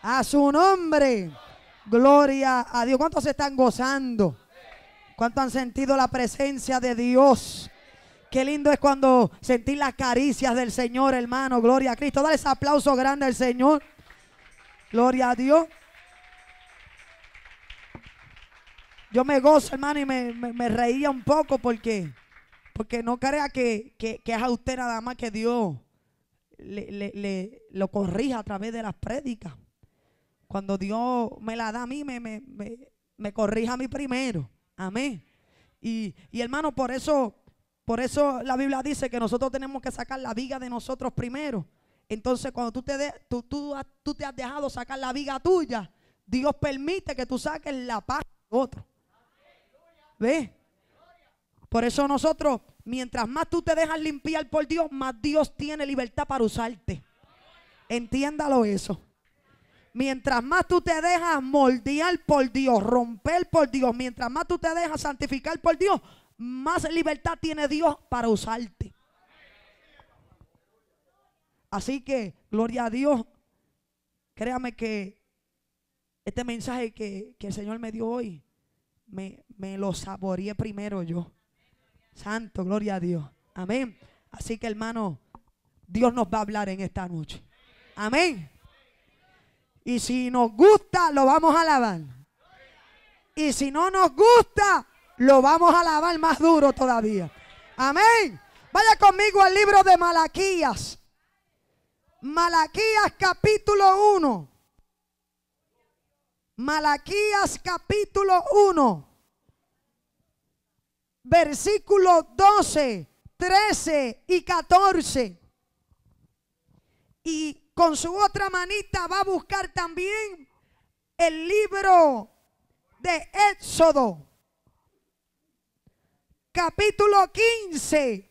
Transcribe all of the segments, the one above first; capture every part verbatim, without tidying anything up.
A su nombre. Gloria a Dios. ¿Cuántos se están gozando? ¿Cuántos han sentido la presencia de Dios? Qué lindo es cuando sentir las caricias del Señor, hermano. Gloria a Cristo. Dale ese aplauso grande al Señor. Gloria a Dios. Yo me gozo, hermano, y me, me, me reía un poco porque, porque no crea que, que, que es a usted nada más que Dios le, le, le, lo corrija a través de las prédicas. Cuando Dios me la da a mí, me, me, me, me corrija a mí primero. Amén. Y, y hermano, por eso, por eso la Biblia dice que nosotros tenemos que sacar la viga de nosotros primero. Entonces, cuando tú te, de, tú, tú, tú te has dejado sacar la viga tuya, Dios permite que tú saques la paz de otro. ¿Ves? Por eso nosotros, mientras más tú te dejas limpiar por Dios, más Dios tiene libertad para usarte. Entiéndalo eso. Mientras más tú te dejas moldear por Dios, romper por Dios, mientras más tú te dejas santificar por Dios, más libertad tiene Dios para usarte. Así que, gloria a Dios, créame que este mensaje que, que el Señor me dio hoy, me, me lo saboreé primero yo. Santo, gloria a Dios. Amén. Así que, hermano, Dios nos va a hablar en esta noche. Amén. Y si nos gusta, lo vamos a alabar. Y si no nos gusta, lo vamos a alabar más duro todavía. Amén. Vaya conmigo al libro de Malaquías. Malaquías capítulo uno. Malaquías capítulo uno. Versículos doce, trece y catorce. Y con su otra manita va a buscar también el libro de Éxodo, capítulo quince.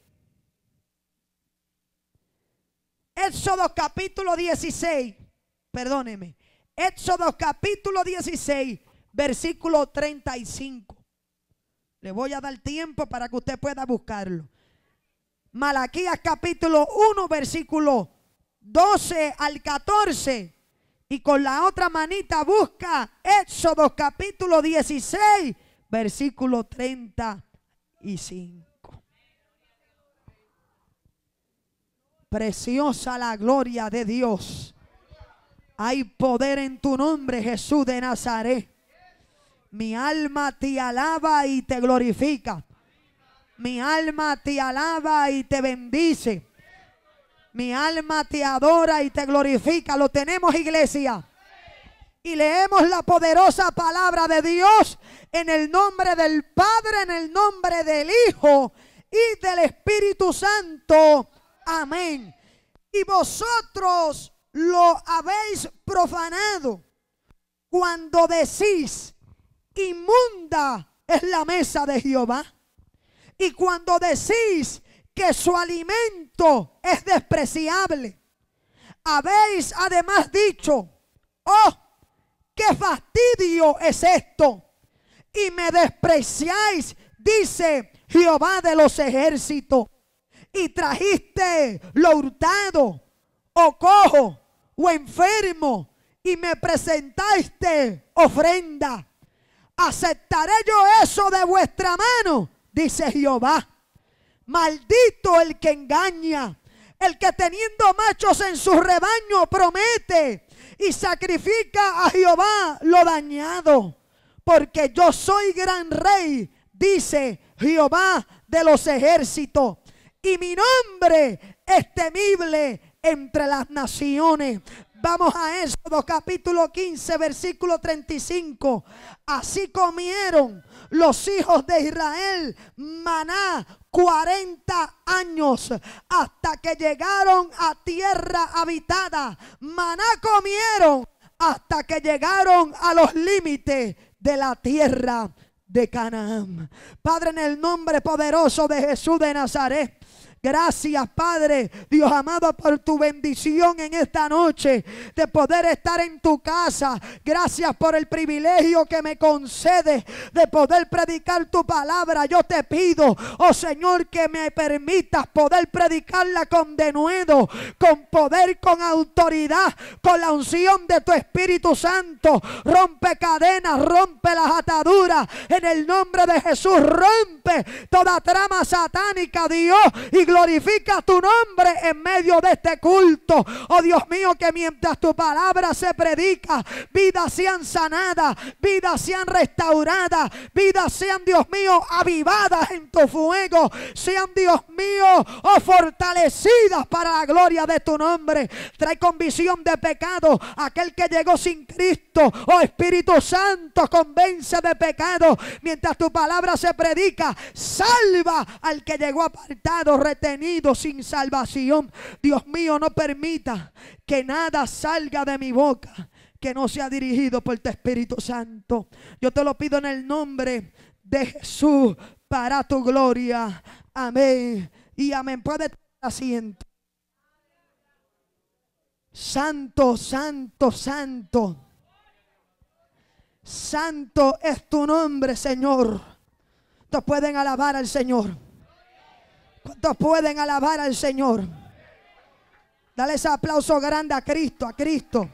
Éxodo capítulo dieciséis, perdóneme. Éxodo capítulo dieciséis, versículo treinta y cinco. Le voy a dar tiempo para que usted pueda buscarlo. Malaquías capítulo uno, versículo doce al catorce. Y con la otra manita busca Éxodo capítulo dieciséis, versículo treinta y cinco. Preciosa la gloria de Dios. Hay poder en tu nombre, Jesús de Nazaret. Mi alma te alaba y te glorifica. Mi alma te alaba y te bendice. Mi alma te adora y te glorifica. Lo tenemos, iglesia. Y leemos la poderosa palabra de Dios en el nombre del Padre, en el nombre del Hijo y del Espíritu Santo. Amén. Y vosotros lo habéis profanado cuando decís: inmunda es la mesa de Jehová. Y cuando decís que su alimento es despreciable. Habéis además dicho: oh, qué fastidio es esto. Y me despreciáis, dice Jehová de los ejércitos. Y trajiste lo hurtado, o cojo, o enfermo, y me presentaste ofrenda. ¿Aceptaré yo eso de vuestra mano? Dice Jehová. Maldito el que engaña, el que teniendo machos en su rebaño promete y sacrifica a Jehová lo dañado. Porque yo soy gran rey, dice Jehová de los ejércitos, y mi nombre es temible entre las naciones. Vamos a Éxodo capítulo quince, versículo treinta y cinco. Así comieron los hijos de Israel maná cuarenta años hasta que llegaron a tierra habitada. Maná comieron hasta que llegaron a los límites de la tierra de Canaán. Padre, en el nombre poderoso de Jesús de Nazaret, Gracias, Padre, Dios amado, por tu bendición en esta noche de poder estar en tu casa. Gracias por el privilegio que me concedes de poder predicar tu palabra. Yo te pido, oh Señor, que me permitas poder predicarla con denuedo, con poder, con autoridad, con la unción de tu Espíritu Santo. Rompe cadenas, rompe las ataduras en el nombre de Jesús. Rompe toda trama satánica, Dios, y glorifica tu nombre en medio de este culto. Oh Dios mío, que mientras tu palabra se predica, vidas sean sanadas, vidas sean restauradas, vidas sean, Dios mío, avivadas en tu fuego, sean, Dios mío, oh, fortalecidas para la gloria de tu nombre. Trae convicción de pecado aquel que llegó sin Cristo. Oh Espíritu Santo, convence de pecado mientras tu palabra se predica. Salva al que llegó apartado, retenido, sin salvación. Dios mío, no permita que nada salga de mi boca que no sea dirigido por tu Espíritu Santo. Yo te lo pido en el nombre de Jesús, para tu gloria. Amén y amén. Puede tomar asiento. Santo, santo, santo. Santo es tu nombre, Señor. ¿Cuántos pueden alabar al Señor? ¿Cuántos pueden alabar al Señor? Dale ese aplauso grande a Cristo, a Cristo.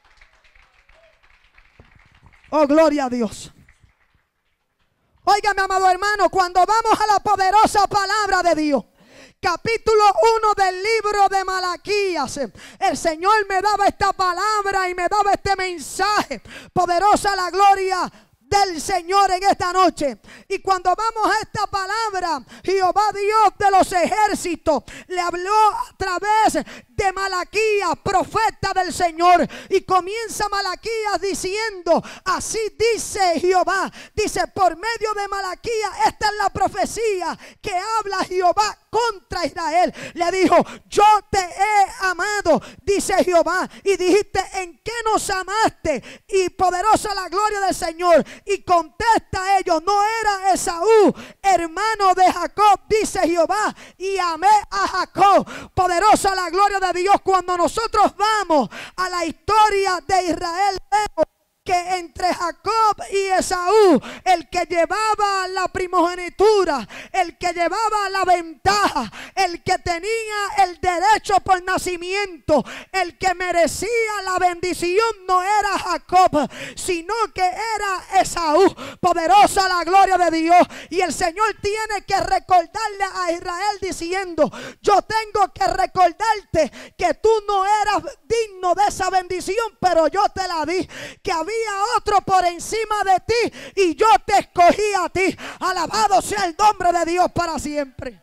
Oh, gloria a Dios. Óigame, amado hermano, cuando vamos a la poderosa palabra de Dios, capítulo uno del libro de Malaquías, el Señor me daba esta palabra y me daba este mensaje. Poderosa la gloria del Señor en esta noche. Y cuando vamos a esta palabra, Jehová Dios de los ejércitos le habló a través de Malaquías, profeta del Señor, y comienza Malaquías diciendo: así dice Jehová. Dice, por medio de Malaquías, esta es la profecía que habla Jehová contra Israel. Le dijo: yo te he amado, dice Jehová, y dijiste: ¿en qué nos amaste? Y poderosa la gloria del Señor. Y contesta a ellos: no era Esaú hermano de Jacob, dice Jehová, y amé a Jacob. Poderosa la gloria de Dios. Cuando nosotros vamos a la historia de Israel, vemos que entre Jacob y Esaú, el que llevaba la primogenitura, el que llevaba la ventaja, el que tenía el derecho por nacimiento, el que merecía la bendición, no era Jacob, sino que era Esaú. Poderosa la gloria de Dios. Y el Señor tiene que recordarle a Israel diciendo: yo tengo que recordarte que tú no eras digno de esa bendición, pero yo te la di, que había otro por encima de ti y yo te escogí a ti. Alabado sea el nombre de Dios para siempre.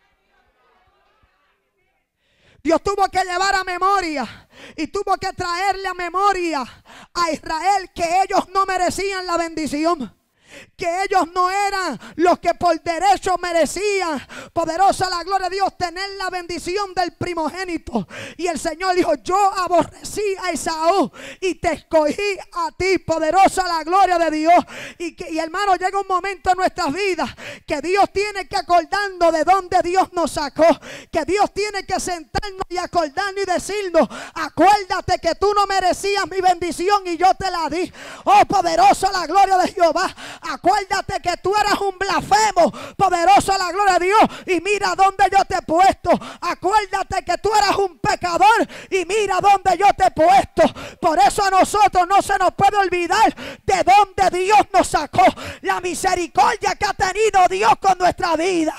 Dios tuvo que llevar a memoria y tuvo que traerle a memoria a Israel que ellos no merecían la bendición, que ellos no eran los que por derecho merecían. Poderosa la gloria de Dios, tener la bendición del primogénito. Y el Señor dijo: yo aborrecí a Esaú y te escogí a ti. Poderosa la gloria de Dios. Y, que, y hermano, llega un momento en nuestras vidas que Dios tiene que acordarnos de dónde Dios nos sacó, que Dios tiene que sentarnos y acordarnos y decirnos: acuérdate que tú no merecías mi bendición y yo te la di. Oh, poderosa la gloria de Jehová. Acuérdate que tú eras un blasfemo. Poderosa la gloria de Dios, y mira dónde yo te he puesto. Acuérdate que tú eras un pecador y mira dónde yo te he puesto. Por eso a nosotros no se nos puede olvidar de dónde Dios nos sacó, la misericordia que ha tenido Dios con nuestra vida.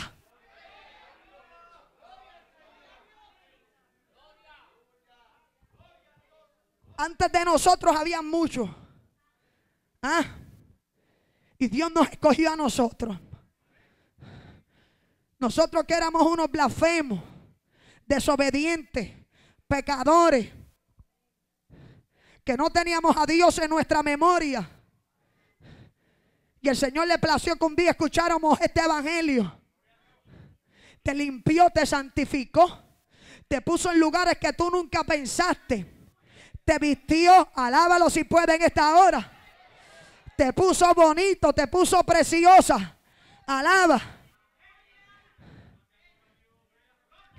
Antes de nosotros había muchos. ¿Ah? Y Dios nos escogió a nosotros. Nosotros que éramos unos blasfemos, desobedientes, pecadores, que no teníamos a Dios en nuestra memoria. Y el Señor le plació que un día escucháramos este evangelio. Te limpió, te santificó, te puso en lugares que tú nunca pensaste. Te vistió, alábalo si puede en esta hora. Te puso bonito, te puso preciosa. Alaba.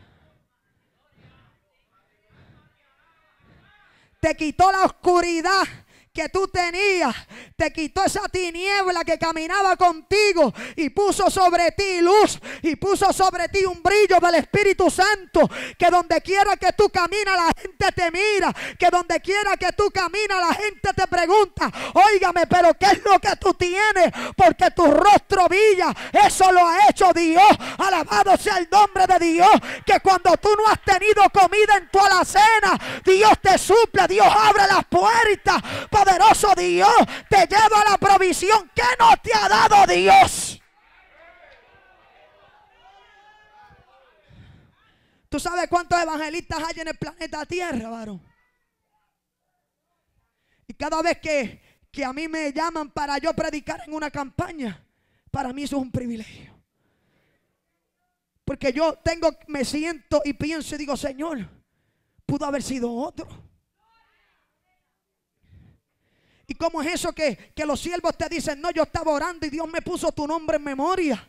te quitó la oscuridad que tú tenías, te quitó esa tiniebla que caminaba contigo y puso sobre ti luz y puso sobre ti un brillo del Espíritu Santo, que donde quiera que tú caminas la gente te mira, que donde quiera que tú caminas la gente te pregunta, óigame, pero ¿qué es lo que tú tienes? Porque tu rostro brilla. Eso lo ha hecho Dios. Alabado sea el nombre de Dios, que cuando tú no has tenido comida en tu alacena, Dios te suple, Dios abre las puertas. Poderoso Dios, te lleva a la provisión que no te ha dado Dios. ¿Tú sabes cuántos evangelistas hay en el planeta Tierra, varón? Y cada vez que, que a mí me llaman para yo predicar en una campaña, para mí eso es un privilegio. Porque yo tengo, me siento y pienso y digo, Señor, pudo haber sido otro. ¿Y cómo es eso que, que los siervos te dicen, no, yo estaba orando y Dios me puso tu nombre en memoria?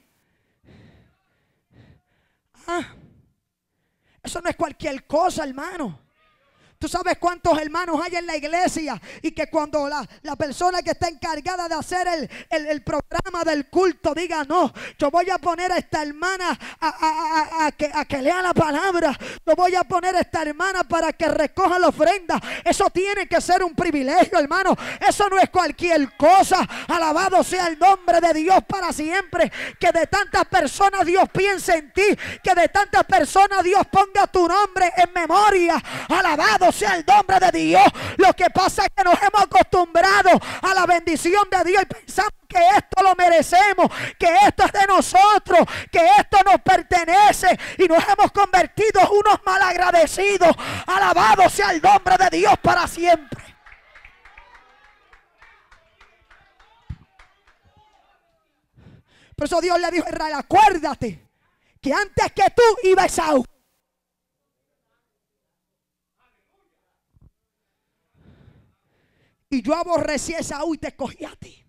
Ah, eso no es cualquier cosa, hermano. ¿Tú sabes cuántos hermanos hay en la iglesia? Y que cuando la, la persona que está encargada de hacer el, el, el programa del culto diga, no, yo voy a poner a esta hermana a, a, a, a, que, a que lea la palabra. Yo voy a poner a esta hermana para que recoja la ofrenda. Eso tiene que ser un privilegio, hermano. Eso no es cualquier cosa. Alabado sea el nombre de Dios para siempre. Que de tantas personas Dios piense en ti. Que de tantas personas Dios ponga tu nombre en memoria. Alabado sea el nombre de Dios. Lo que pasa es que nos hemos acostumbrado a la bendición de Dios y pensamos que esto lo merecemos, que esto es de nosotros, que esto nos pertenece, y nos hemos convertido en unos malagradecidos. Alabado sea el nombre de Dios para siempre. Por eso Dios le dijo a Israel, acuérdate que antes que tú iba Esaú. Y yo aborrecí a Esaú y te escogí a ti.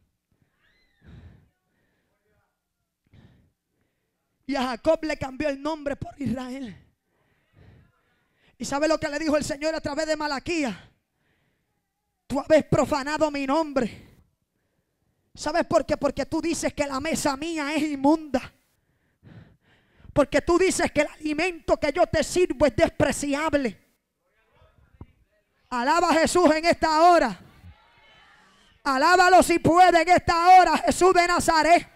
Y a Jacob le cambió el nombre por Israel. ¿Y sabe lo que le dijo el Señor a través de Malaquías? Tú habéis profanado mi nombre. ¿Sabes por qué? Porque tú dices que la mesa mía es inmunda. Porque tú dices que el alimento que yo te sirvo es despreciable. Alaba a Jesús en esta hora. Alábalo si puede en esta hora, Jesús de Nazaret.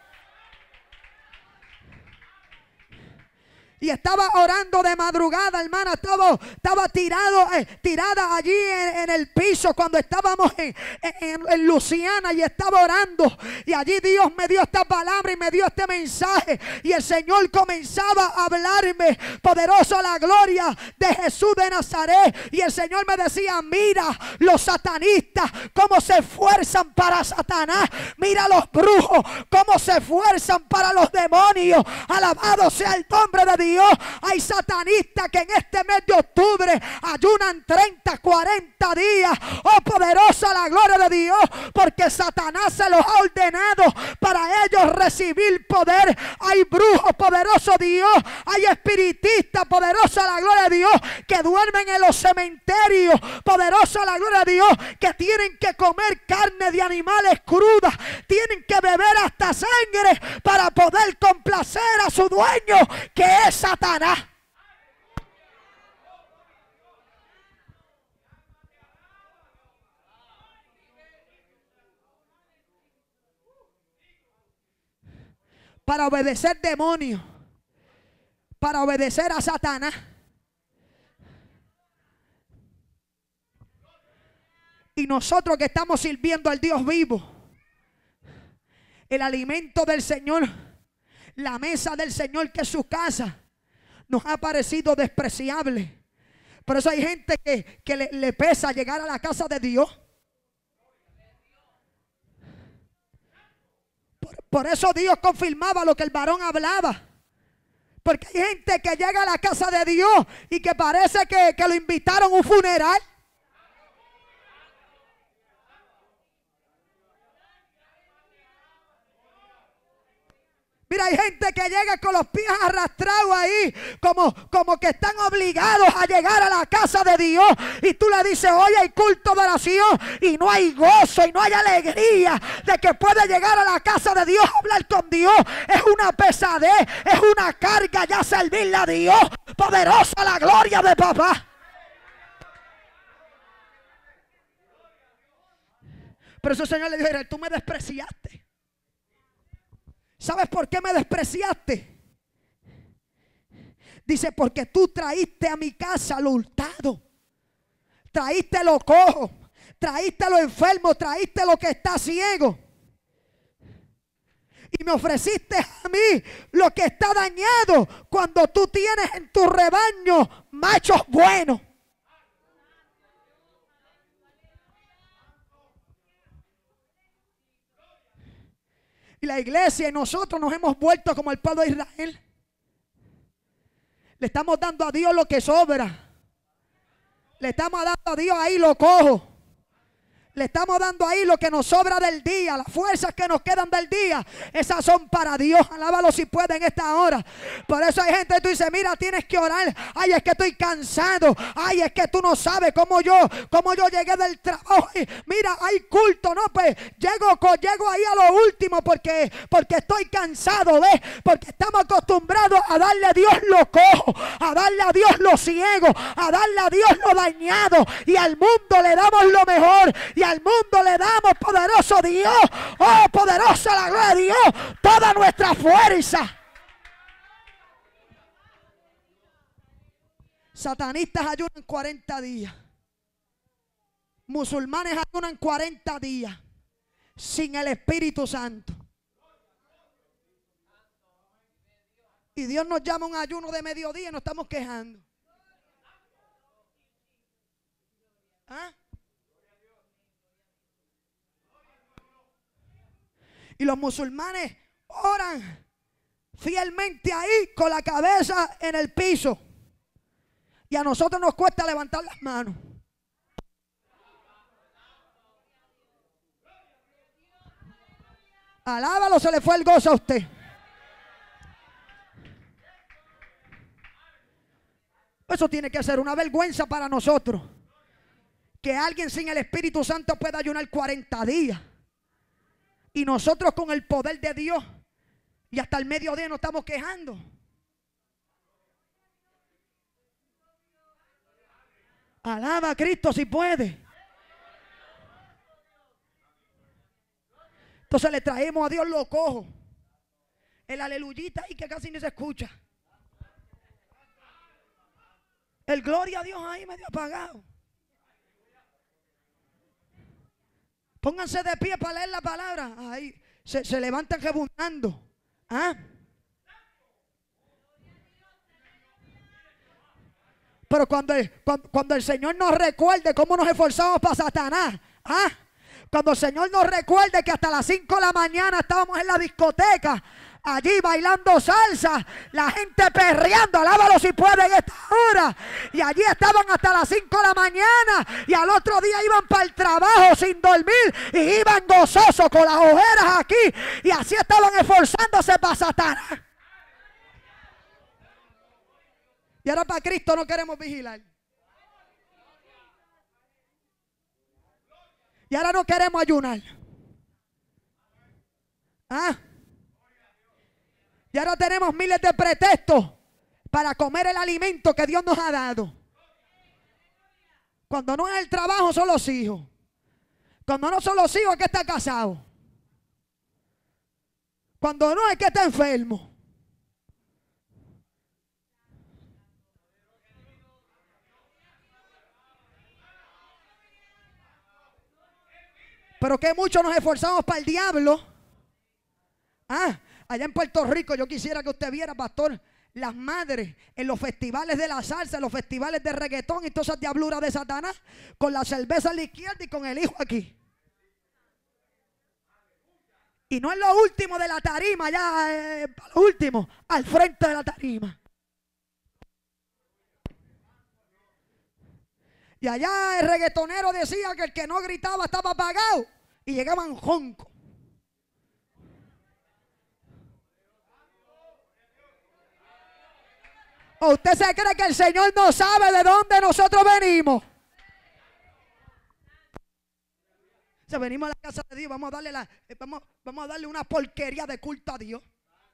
Y estaba orando de madrugada, hermana. Estaba, estaba tirado, eh, tirada allí en, en el piso cuando estábamos en, en, en Luciana, y estaba orando. Y allí Dios me dio esta palabra y me dio este mensaje. Y el Señor comenzaba a hablarme. Poderoso la gloria de Jesús de Nazaret. Y el Señor me decía, mira los satanistas cómo se esfuerzan para Satanás. Mira los brujos cómo se esfuerzan para los demonios. Alabado sea el nombre de Dios. Dios. Hay satanistas que en este mes de octubre ayunan treinta, cuarenta días. Oh, poderosa la gloria de Dios, porque Satanás se los ha ordenado para ellos recibir poder. Hay brujos, poderoso Dios. Hay espiritistas, poderosa la gloria de Dios, que duermen en los cementerios. Poderosa la gloria de Dios, que tienen que comer carne de animales crudas. Tienen que beber hasta sangre para poder complacer a su dueño, que es Satanás. Para obedecer demonios, para obedecer a Satanás. Y nosotros que estamos sirviendo al Dios vivo, el alimento del Señor, la mesa del Señor, que es su casa, nos ha parecido despreciable. Por eso hay gente que, que le, le pesa llegar a la casa de Dios. Por, por eso Dios confirmaba lo que el varón hablaba. Porque hay gente que llega a la casa de Dios y que parece que, que lo invitaron a un funeral. Mira, hay gente que llega con los pies arrastrados ahí, como, como que están obligados a llegar a la casa de Dios. Y tú le dices, hoy hay culto de oración y no hay gozo y no hay alegría de que puede llegar a la casa de Dios a hablar con Dios. Es una pesadez, es una carga ya servirle a Dios. Poderosa la gloria de papá. Pero ese Señor le dijo, tú me despreciaste. ¿Sabes por qué me despreciaste? Dice, porque tú traíste a mi casa lo hurtado. Traíste lo cojo. Traíste lo enfermo. Traíste lo que está ciego. Y me ofreciste a mí lo que está dañado, cuando tú tienes en tu rebaño machos buenos. Y la iglesia y nosotros nos hemos vuelto como el pueblo de Israel. Le estamos dando a Dios lo que sobra. Le estamos dando a Dios ahí lo cojo. Le estamos dando ahí lo que nos sobra del día. Las fuerzas que nos quedan del día, esas son para Dios. Alábalo si puede en esta hora. Por eso hay gente que tú dices, mira, tienes que orar. Ay, es que estoy cansado. Ay, es que tú no sabes cómo yo, cómo yo llegué del trabajo. Ay, mira, hay culto. No, pues llego, llego ahí a lo último porque, porque estoy cansado. ¿Ves? Porque estamos acostumbrados a darle a Dios lo cojo, a darle a Dios lo ciego, a darle a Dios lo dañado. Y al mundo le damos lo mejor. Y al mundo le damos, poderoso Dios, oh poderosa la gloria de Dios, toda nuestra fuerza. Satanistas ayunan cuarenta días. Musulmanes ayunan cuarenta días sin el Espíritu Santo. Y Dios nos llama a un ayuno de mediodía y nos estamos quejando. ¿Ah? Y los musulmanes oran fielmente ahí con la cabeza en el piso. Y a nosotros nos cuesta levantar las manos. Alábalo, se le fue el gozo a usted. Eso tiene que ser una vergüenza para nosotros. Que alguien sin el Espíritu Santo pueda ayunar cuarenta días. Y nosotros con el poder de Dios y hasta el mediodía nos estamos quejando. Alaba a Cristo si puede. Entonces le traemos a Dios lo cojo. El aleluyita ahí que casi ni se escucha. El gloria a Dios ahí medio apagado. Pónganse de pie para leer la palabra. Ahí se, se levantan rebundando. ¿Ah? Pero cuando el, cuando, cuando el Señor nos recuerde cómo nos esforzamos para Satanás. ¿Ah? Cuando el Señor nos recuerde que hasta las cinco de la mañana estábamos en la discoteca, allí bailando salsa, la gente perreando, alábalo si puede en esta hora. Y allí estaban hasta las cinco de la mañana y al otro día iban para el trabajo sin dormir y iban gozosos con las ojeras aquí. Y así estaban esforzándose para Satanás. Y ahora para Cristo no queremos vigilar. Y ahora no queremos ayunar. ¿Ah? Y ahora tenemos miles de pretextos para comer el alimento que Dios nos ha dado. Cuando no es el trabajo, son los hijos. Cuando no son los hijos, es que está casado. Cuando no, es que está enfermo. Pero que muchos nos esforzamos para el diablo. Ah, allá en Puerto Rico yo quisiera que usted viera, pastor, las madres en los festivales de la salsa, en los festivales de reggaetón y todas esas diabluras de Satanás, con la cerveza a la izquierda y con el hijo aquí. Y no es lo último de la tarima, ya eh, lo último, al frente de la tarima. Y allá el reggaetonero decía que el que no gritaba estaba apagado. Y llegaban joncos. ¿O usted se cree que el Señor no sabe de dónde nosotros venimos? O sea, venimos a la casa de Dios, vamos a darle la, vamos, vamos a darle una porquería de culto a Dios.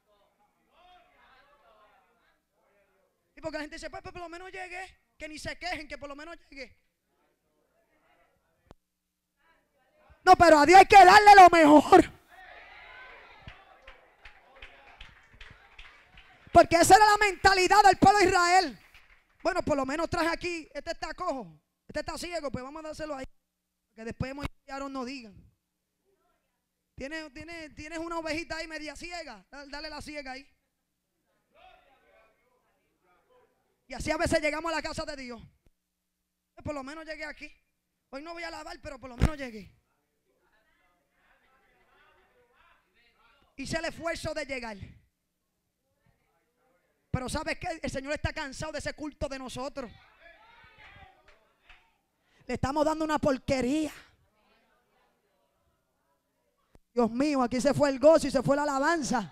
Y porque la gente dice, pues, pues por lo menos llegué, que ni se quejen, que por lo menos llegué. No, pero a Dios hay que darle lo mejor. Porque esa era la mentalidad del pueblo de Israel. Bueno, por lo menos traje aquí, este está cojo, este está ciego, pues vamos a dárselo ahí. Que después Aaron no digan. ¿Tienes, tienes, tienes una ovejita ahí media ciega, dale la ciega ahí. Y así a veces llegamos a la casa de Dios. Por lo menos llegué aquí. Hoy no voy a lavar, pero por lo menos llegué. Hice el esfuerzo de llegar. Pero ¿sabes qué? El Señor está cansado de ese culto de nosotros. Le estamos dando una porquería. Dios mío, aquí se fue el gozo y se fue la alabanza.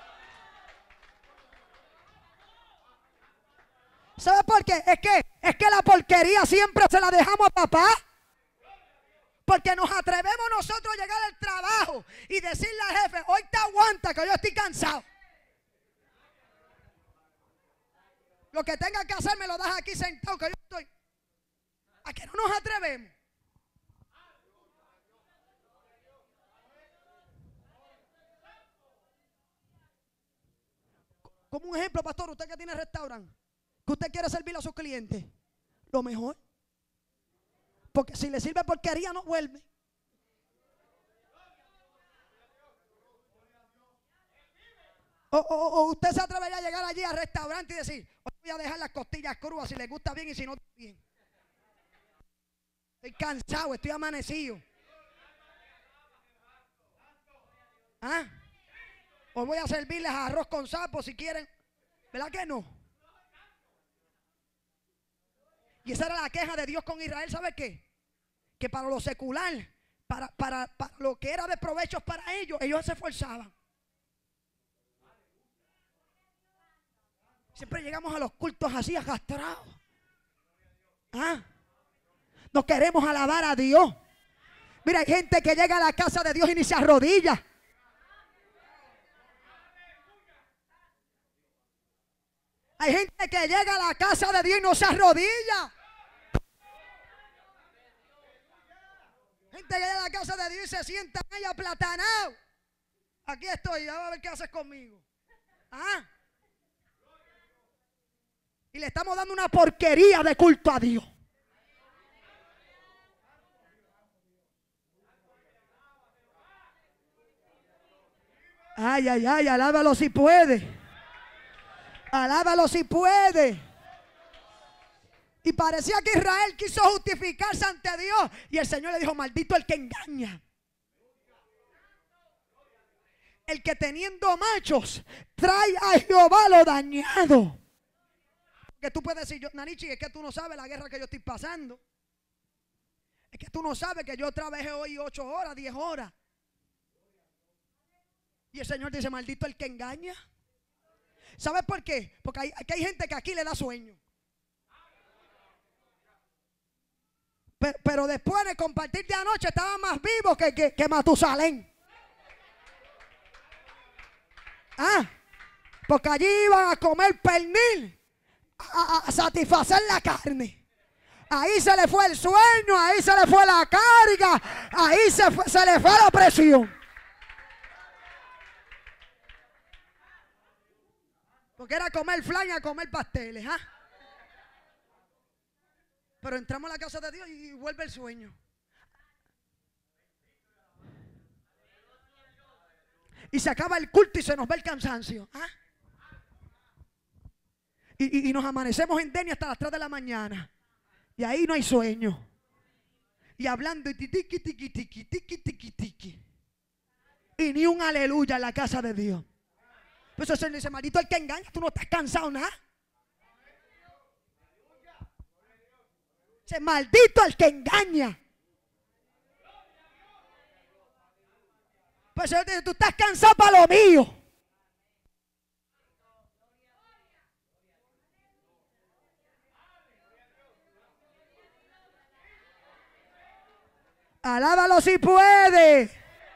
¿Sabe por qué? Es que, es que la porquería siempre se la dejamos a papá. Porque nos atrevemos nosotros a llegar al trabajo y decirle al jefe, hoy te aguanta que yo estoy cansado. Lo que tenga que hacer me lo das aquí sentado que yo estoy. ¿A qué no nos atrevemos? Como un ejemplo, pastor, usted que tiene restaurante, que usted quiere servir a sus clientes, lo mejor. Porque si le sirve porquería no vuelve. O, o, o usted se atrevería a llegar allí al restaurante y decir, hoy voy a dejar las costillas crudas si le gusta bien y si no bien. Estoy cansado, estoy amanecido. ¿Ah? O voy a servirles arroz con sapo si quieren. ¿Verdad que no? Y esa era la queja de Dios con Israel. ¿Sabe qué? Que para lo secular, para, para, para lo que era de provechos para ellos, ellos se esforzaban. Siempre llegamos a los cultos así agastrados. ¿Ah? No queremos alabar a Dios. Mira, hay gente que llega a la casa de Dios y ni se arrodilla. Hay gente que llega a la casa de Dios y no se arrodilla. Gente que llega a la casa de Dios y se sienta ahí aplatanado. Aquí estoy, vamos a ver qué haces conmigo. ¿Ah? Y le estamos dando una porquería de culto a Dios. Ay, ay, ay, alábalo si puede. Alábalo si puede. Y parecía que Israel quiso justificarse ante Dios. Y el Señor le dijo, maldito el que engaña. El que teniendo machos trae a Jehová lo dañado. Que tú puedes decir, yo, Nanichi, es que tú no sabes la guerra que yo estoy pasando. Es que tú no sabes que yo trabajé hoy ocho horas, diez horas. Y el Señor dice, maldito el que engaña. ¿Sabes por qué? Porque hay, aquí hay gente que aquí le da sueño. Pero, pero después de compartir de anoche estaba más vivo que, que, que Matusalén. Ah, porque allí iban a comer pernil. A, a satisfacer la carne. Ahí se le fue el sueño, ahí se le fue la carga, ahí se, fue, se le fue la presión. Porque era comer flan y a comer pasteles. ¿Ah? Pero entramos a la casa de Dios y vuelve el sueño. Y se acaba el culto y se nos ve el cansancio. ¿Ah? Y, y, y nos amanecemos en Denia hasta las tres de la mañana. Y ahí no hay sueño. Y hablando y tiqui, tiqui, tiqui, tiqui, tiqui, tiqui. Y ni un aleluya en la casa de Dios. Pues eso se dice, maldito el que engaña, tú no estás cansado nada. Dice, maldito el que engaña. Pues eso dice, tú estás cansado para lo mío. Alábalo si puede.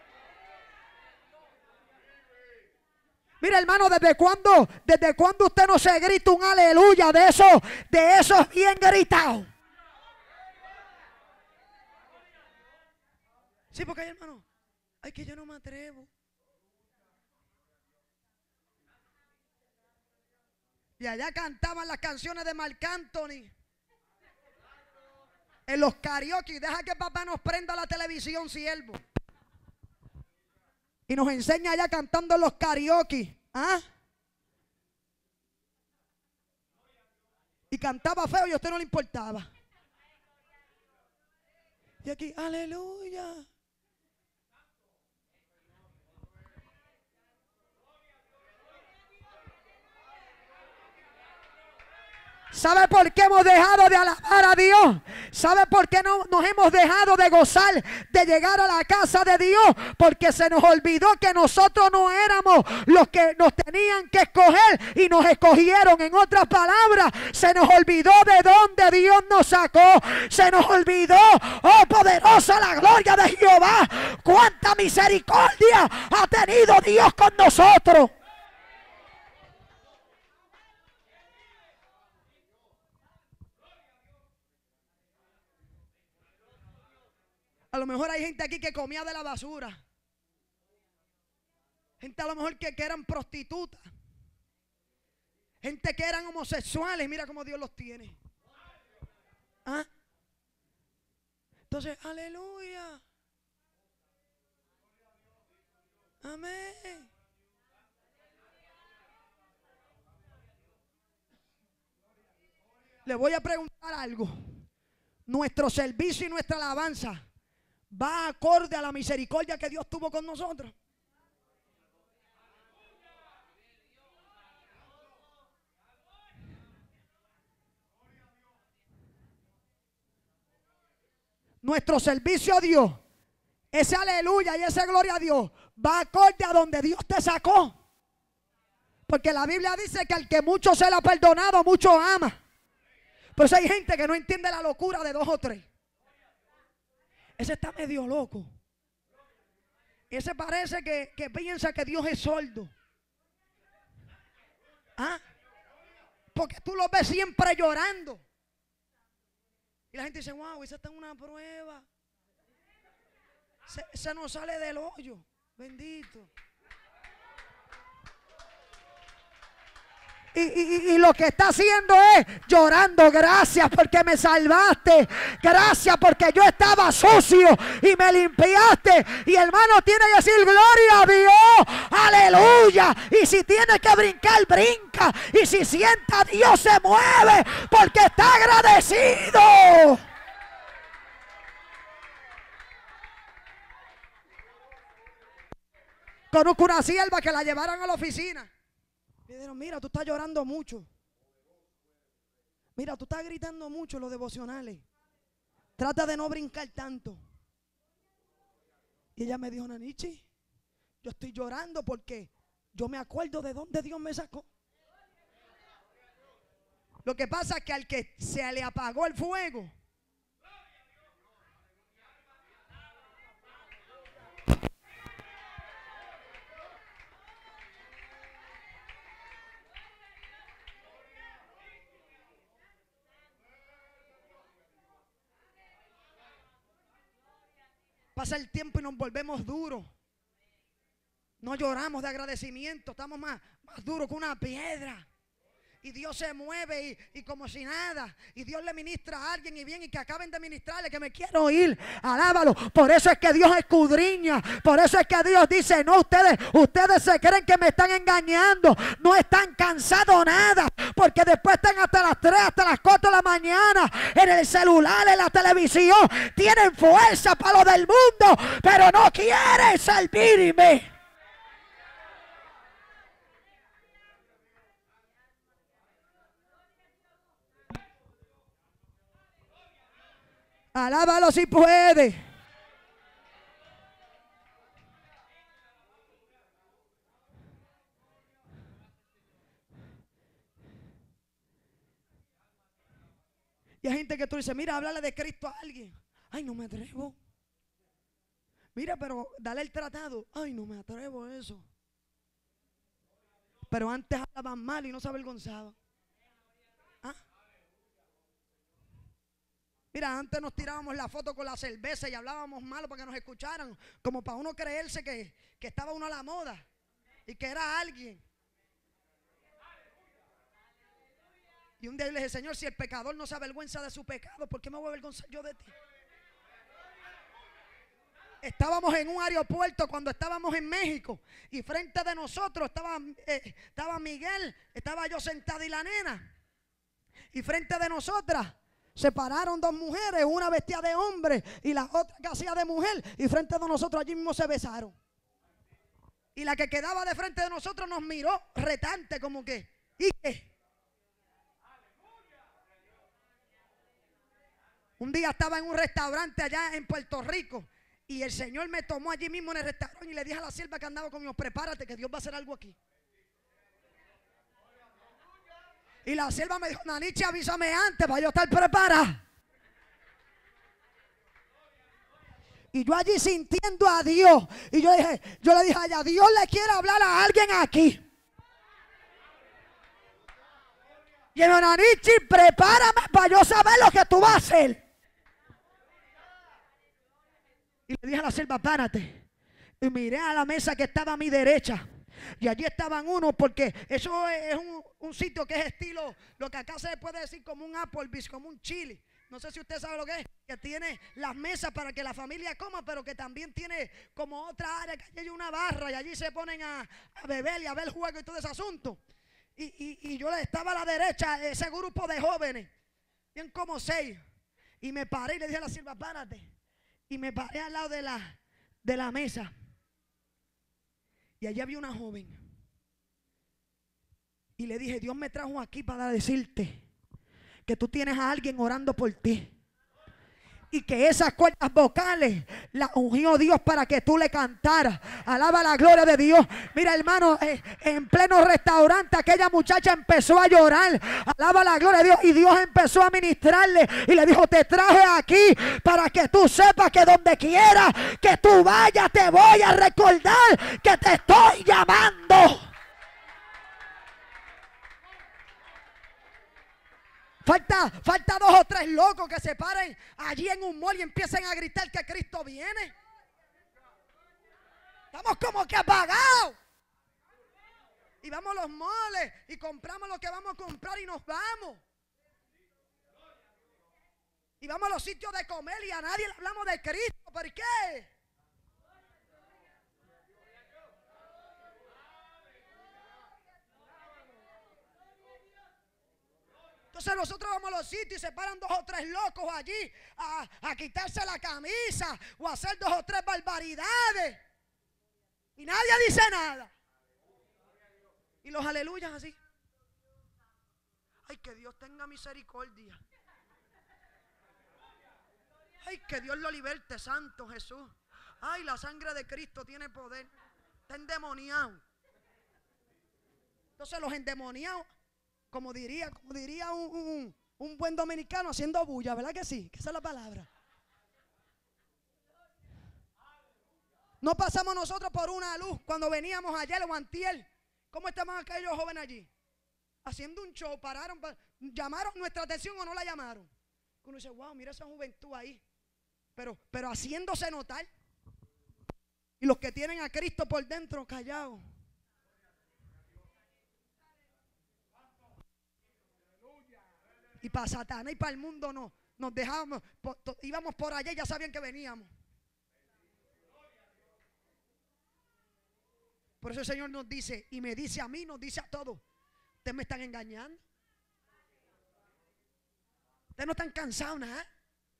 Mira, hermano, ¿desde cuándo, desde cuándo usted no se grita un aleluya de eso, de esos bien gritados? Sí, porque hay hermano, ay, que yo no me atrevo. Y allá cantaban las canciones de Marc Anthony en los karaoke. Deja que papá nos prenda la televisión, siervo. Y nos enseña allá cantando en los karaoke. ¿Ah? Y cantaba feo y a usted no le importaba. Y aquí, aleluya. ¿Sabe por qué hemos dejado de alabar a Dios? ¿Sabe por qué no nos hemos dejado de gozar de llegar a la casa de Dios? Porque se nos olvidó que nosotros no éramos los que nos tenían que escoger y nos escogieron. En otras palabras, se nos olvidó de dónde Dios nos sacó. Se nos olvidó, oh poderosa la gloria de Jehová. Cuánta misericordia ha tenido Dios con nosotros. A lo mejor hay gente aquí que comía de la basura. Gente a lo mejor que, que eran prostitutas. Gente que eran homosexuales. Mira cómo Dios los tiene. ¿Ah? Entonces, aleluya. Amén. Le voy a preguntar algo. Nuestro servicio y nuestra alabanza va acorde a la misericordia que Dios tuvo con nosotros. Nuestro servicio a Dios, ese aleluya y ese gloria a Dios, va acorde a donde Dios te sacó. Porque la Biblia dice que al que mucho se le ha perdonado, mucho ama. Pero si hay gente que no entiende la locura de dos o tres. Ese está medio loco. Ese parece que, que piensa que Dios es sordo. ¿Ah? Porque tú lo ves siempre llorando. Y la gente dice, wow, esa está en una prueba. Se, se nos sale del hoyo. Bendito. Y, y, y lo que está haciendo es llorando. Gracias porque me salvaste. Gracias porque yo estaba sucio y me limpiaste. Y hermano, tiene que decir gloria a Dios. Aleluya. Y si tiene que brincar, brinca. Y si sienta, Dios se mueve porque está agradecido. Conozco una sierva que la llevaron a la oficina. Le dijeron, mira, tú estás llorando mucho. Mira, tú estás gritando mucho en los devocionales. Trata de no brincar tanto. Y ella me dijo, Nanichi, yo estoy llorando porque yo me acuerdo de dónde Dios me sacó. Lo que pasa es que al que se le apagó el fuego, pasa el tiempo y nos volvemos duros. No lloramos de agradecimiento. Estamos más, más duros que una piedra. Y Dios se mueve y, y como si nada. Y Dios le ministra a alguien y bien y que acaben de ministrarle que me quiero ir. Alábalo. Por eso es que Dios escudriña. Por eso es que Dios dice, no, ustedes, ustedes se creen que me están engañando. No están cansados nada. Porque después están hasta las tres, hasta las cuatro de la mañana. En el celular, en la televisión. Tienen fuerza para lo del mundo. Pero no quieren servirme. Alábalo si puede. Y hay gente que tú dices, mira, háblale de Cristo a alguien. Ay, no me atrevo. Mira, pero dale el tratado. Ay, no me atrevo a eso. Pero antes hablaban mal y no se avergonzaban. ¿Ah? Mira, antes nos tirábamos la foto con la cerveza y hablábamos malo para que nos escucharan, como para uno creerse que, que estaba uno a la moda y que era alguien. Y un día yo le dije, Señor, si el pecador no se avergüenza de su pecado, ¿por qué me voy a avergonzar yo de ti? Estábamos en un aeropuerto cuando estábamos en México y frente de nosotros estaba, eh, estaba Miguel, estaba yo sentada y la nena. Y frente de nosotras se pararon dos mujeres, una vestida de hombre y la otra que hacía de mujer. Y frente de nosotros allí mismo se besaron. Y la que quedaba de frente de nosotros nos miró retante como que, ¿y qué? Un día estaba en un restaurante allá en Puerto Rico y el Señor me tomó allí mismo en el restaurante y le dije a la sierva que andaba conmigo, prepárate que Dios va a hacer algo aquí. Y la sierva me dijo, Nanichi, avísame antes para yo estar preparada. Y yo allí sintiendo a Dios. Y yo dije, yo le dije a ella, Dios le quiere hablar a alguien aquí. Y el Nanichi, prepárame para yo saber lo que tú vas a hacer. Y le dije a la sierva, párate. Y miré a la mesa que estaba a mi derecha. Y allí estaban unos, porque eso es un, un sitio que es estilo, lo que acá se puede decir como un Applebee's, como un Chili. No sé si usted sabe lo que es, que tiene las mesas para que la familia coma, pero que también tiene como otra área, que allí hay una barra y allí se ponen a, a beber y a ver juego y todo ese asunto. Y, y, y yo estaba a la derecha, ese grupo de jóvenes, bien como seis. Y me paré y le dije a la sierva, párate. Y me paré al lado de la, de la mesa. Y allí había una joven. Y le dije, Dios me trajo aquí para decirte que tú tienes a alguien orando por ti. Y que esas cuerdas vocales las ungió Dios para que tú le cantaras. Alaba la gloria de Dios. Mira, hermano, eh, en pleno restaurante aquella muchacha empezó a llorar. Alaba la gloria de Dios. Y Dios empezó a ministrarle y le dijo, te traje aquí para que tú sepas que donde quiera que tú vayas te voy a recordar que te estoy llamando. Falta, falta dos o tres locos que se paren allí en un mall y empiecen a gritar que Cristo viene. Estamos como que apagados. Y vamos a los malls y compramos lo que vamos a comprar y nos vamos. Y vamos a los sitios de comer y a nadie le hablamos de Cristo. ¿Por qué? Entonces nosotros vamos a los sitios y se paran dos o tres locos allí a, a quitarse la camisa o a hacer dos o tres barbaridades. Y nadie dice nada. Y los aleluyas así. Ay, que Dios tenga misericordia. Ay, que Dios lo liberte, Santo Jesús. Ay, la sangre de Cristo tiene poder. Está endemoniado. Entonces los endemoniados, Como diría, como diría un, un, un buen dominicano, haciendo bulla, ¿verdad que sí? Que esa es la palabra. No pasamos nosotros por una luz cuando veníamos ayer o antier. ¿Cómo estaban aquellos jóvenes allí? Haciendo un show, pararon, llamaron nuestra atención o no la llamaron. Uno dice, wow, mira esa juventud ahí. Pero, pero haciéndose notar. Y los que tienen a Cristo por dentro callados. Y para Satanás y para el mundo no, nos dejábamos, por, to, íbamos por allá y ya sabían que veníamos. Por eso el Señor nos dice, y me dice a mí, nos dice a todos, ustedes me están engañando. Ustedes no están cansados nada. ¿eh?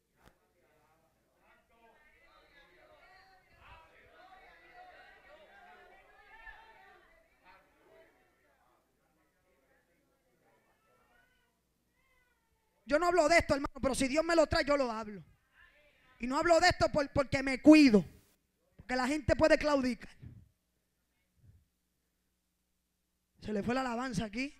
Yo no hablo de esto, hermano, pero si Dios me lo trae, yo lo hablo. Y no hablo de esto por, porque me cuido. Porque la gente puede claudicar. Se le fue la alabanza aquí.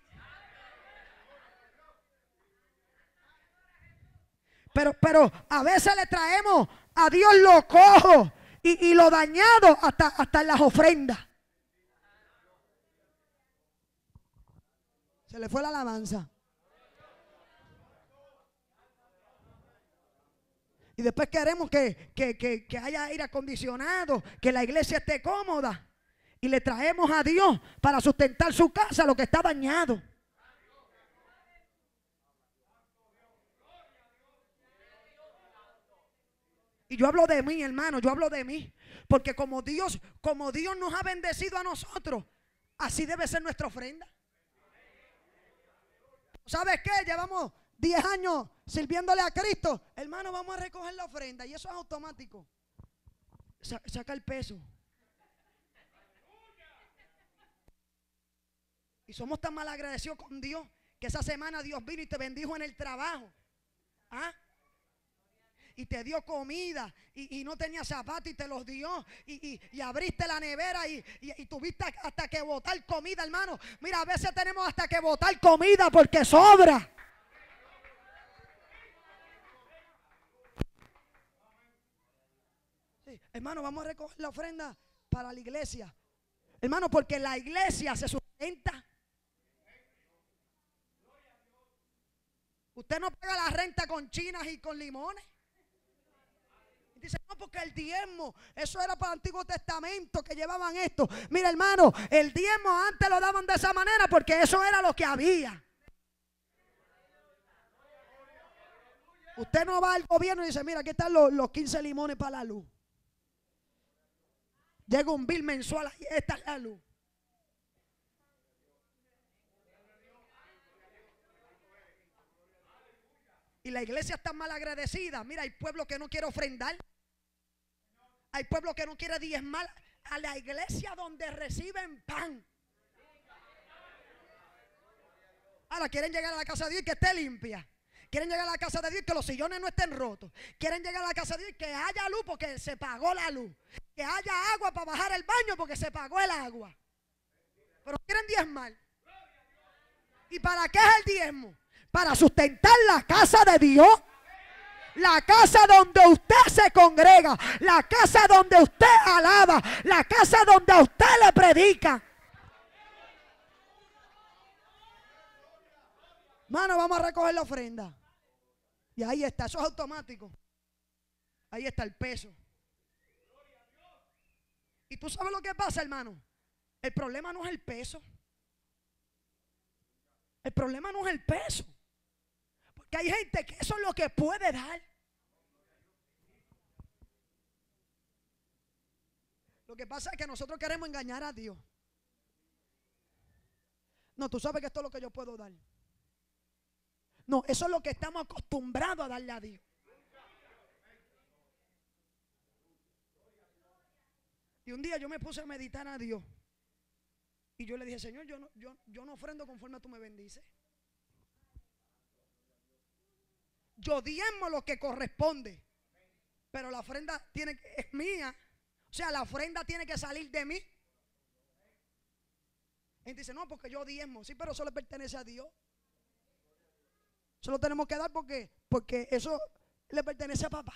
Pero, pero a veces le traemos a Dios lo cojo y, y lo dañado hasta, hasta en las ofrendas. Se le fue la alabanza. Y después queremos que, que, que, que haya aire acondicionado, que la iglesia esté cómoda. Y le traemos a Dios para sustentar su casa lo que está dañado. Y yo hablo de mí, hermano, yo hablo de mí. Porque como Dios, como Dios nos ha bendecido a nosotros, así debe ser nuestra ofrenda. ¿Sabes qué? Llevamos diez años sirviéndole a Cristo. Hermano, vamos a recoger la ofrenda. Y eso es automático. Sa- saca el peso. Y somos tan mal agradecidos con Dios que esa semana Dios vino y te bendijo en el trabajo. ¿Ah? Y te dio comida y, y no tenía zapatos y te los dio y, y, y abriste la nevera y, y, y tuviste hasta que botar comida, hermano. Mira, a veces tenemos hasta que botar comida porque sobra. Sí, hermano, vamos a recoger la ofrenda para la iglesia. Hermano, porque la iglesia se sustenta. Usted no paga la renta con chinas y con limones. Dice, no, porque el diezmo, eso era para el Antiguo Testamento que llevaban esto. Mira, hermano, el diezmo antes lo daban de esa manera porque eso era lo que había. Usted no va al gobierno y dice, mira, aquí están los, los quince limones para la luz. Llega un bill mensual y esta es la luz. Y la iglesia está mal agradecida. Mira, hay pueblo que no quiere ofrendar. Hay pueblo que no quiere diezmar a la iglesia donde reciben pan. Ahora quieren llegar a la casa de Dios y que esté limpia. Quieren llegar a la casa de Dios y que los sillones no estén rotos. Quieren llegar a la casa de Dios y que haya luz porque se pagó la luz. Que haya agua para bajar el baño porque se pagó el agua. Pero quieren diezmar. ¿Y para qué es el diezmo? Para sustentar la casa de Dios. La casa donde usted se congrega. La casa donde usted alaba. La casa donde a usted le predica. Mano, vamos a recoger la ofrenda. Y ahí está, eso es automático. Ahí está el peso. Y tú sabes lo que pasa, hermano. El problema no es el peso. El problema no es el peso. Porque hay gente que eso es lo que puede dar. Lo que pasa es que nosotros queremos engañar a Dios. No, tú sabes que esto es lo que yo puedo dar. No, eso es lo que estamos acostumbrados a darle a Dios. Y un día yo me puse a meditar a Dios. Y yo le dije, Señor, yo no, yo, yo no ofrendo conforme tú me bendices. Yo diezmo lo que corresponde. Pero la ofrenda tiene, es mía. O sea, la ofrenda tiene que salir de mí. Y dice, no, porque yo diezmo. Sí, pero eso le pertenece a Dios. Eso lo tenemos que dar porque, porque eso le pertenece a papá.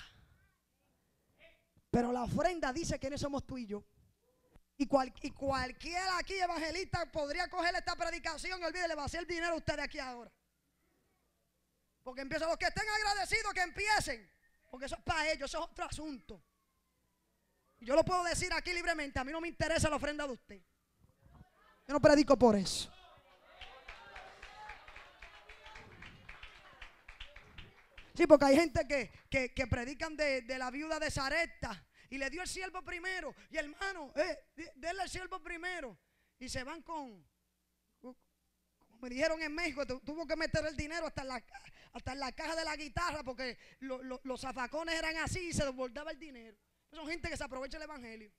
Pero la ofrenda dice quiénes somos tú y yo. Y, cual, y cualquiera aquí evangelista podría coger esta predicación y olvídate, le va a hacer dinero a ustedes aquí ahora. Porque empiezan los que estén agradecidos que empiecen. Porque eso es para ellos, eso es otro asunto. Y yo lo puedo decir aquí libremente, a mí no me interesa la ofrenda de usted. Yo no predico por eso. Sí, porque hay gente que, que, que predican de, de la viuda de Sarepta y le dio el siervo primero. Y hermano, eh, denle el siervo primero. Y se van con, como me dijeron en México, tuvo que meter el dinero hasta en la, hasta en la caja de la guitarra porque lo, lo, los zafacones eran así y se desbordaba el dinero. Son gente que se aprovecha el evangelio.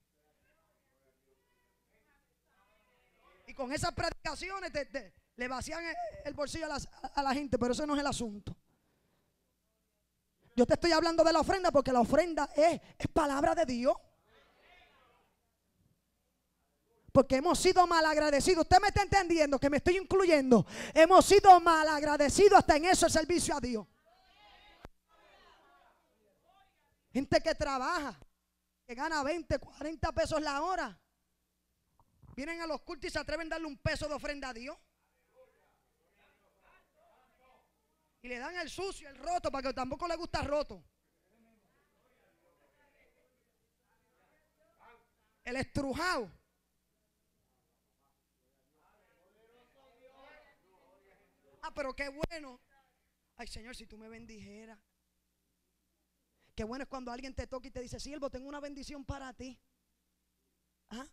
Y con esas predicaciones te, te, le vacían el, el bolsillo a, las, a la gente, pero ese no es el asunto. Yo te estoy hablando de la ofrenda porque la ofrenda es, es palabra de Dios. Porque hemos sido mal agradecidos. Usted me está entendiendo que me estoy incluyendo. Hemos sido mal agradecidos hasta en eso el servicio a Dios. Gente que trabaja. que gana veinte, cuarenta pesos la hora, vienen a los cultos y se atreven a darle un peso de ofrenda a Dios. Y le dan el sucio, el roto, para que tampoco le gusta roto. El estrujado. Ah, pero qué bueno. Ay, Señor, si tú me bendijeras. Qué bueno es cuando alguien te toca y te dice: siervo, tengo una bendición para ti. ¿Ah?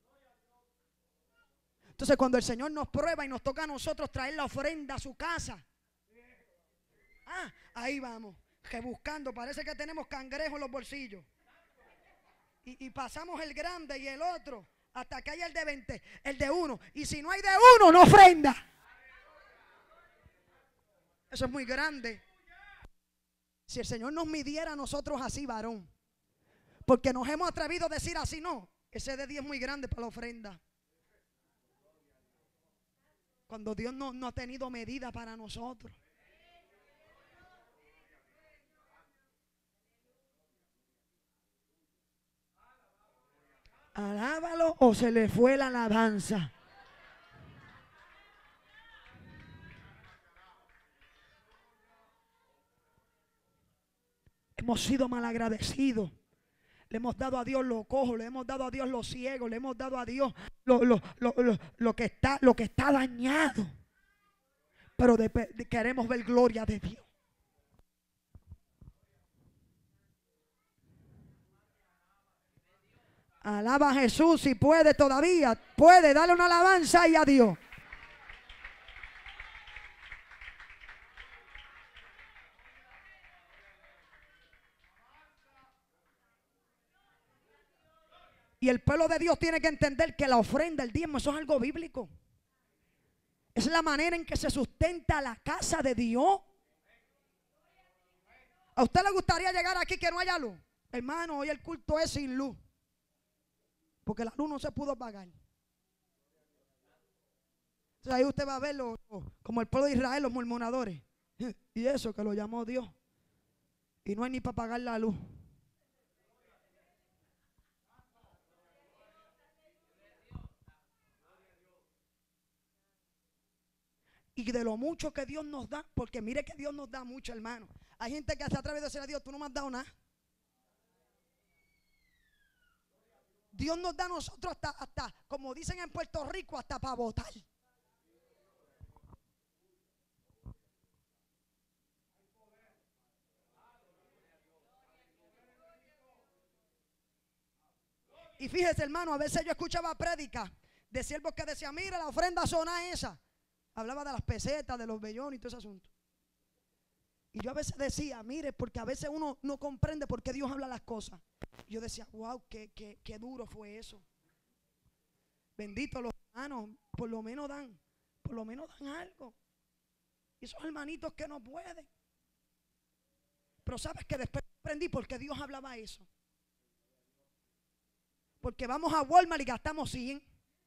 Entonces, cuando el Señor nos prueba y nos toca a nosotros traer la ofrenda a su casa, ah, ahí vamos, que buscando, parece que tenemos cangrejos en los bolsillos. Y, y pasamos el grande y el otro, hasta que haya el de veinte, el de uno. Y si no hay de uno, no ofrenda. Eso es muy grande. Si el Señor nos midiera a nosotros así, varón, porque nos hemos atrevido a decir así, no, ese de diez es muy grande para la ofrenda. Cuando Dios no, no ha tenido medida para nosotros. Alábalo o se le fue la alabanza. Hemos sido malagradecidos. Le hemos dado a Dios lo cojo, le hemos dado a Dios lo ciego, le hemos dado a Dios lo, lo, lo, lo, lo, que, está, lo que está dañado. Pero de, de, queremos ver gloria de Dios. Alaba a Jesús si puede todavía. Puede darle una alabanza y a Dios. Y el pueblo de Dios tiene que entender que la ofrenda, el diezmo, eso es algo bíblico. Es la manera en que se sustenta la casa de Dios. ¿A usted le gustaría llegar aquí que no haya luz? Hermano, hoy el culto es sin luz, porque la luz no se pudo apagar. Entonces ahí usted va a verlo como el pueblo de Israel, los murmuradores. Y eso que lo llamó Dios. Y no hay ni para apagar la luz. Y de lo mucho que Dios nos da, porque mire que Dios nos da mucho, hermano. Hay gente que se atreve a decir a Dios: tú no me has dado nada. Dios nos da a nosotros hasta, hasta, como dicen en Puerto Rico, hasta para votar. Y fíjese, hermano, a veces yo escuchaba prédicas de siervos que decían: mira, la ofrenda zona esa. Hablaba de las pesetas, de los vellones y todo ese asunto. Y yo a veces decía: mire, porque a veces uno no comprende por qué Dios habla las cosas. Y yo decía: wow, qué, qué, qué duro fue eso. Bendito los hermanos, por lo menos dan, por lo menos dan algo. Y esos hermanitos que no pueden. Pero sabes que después aprendí por qué Dios hablaba eso. Porque vamos a Walmart y gastamos cien.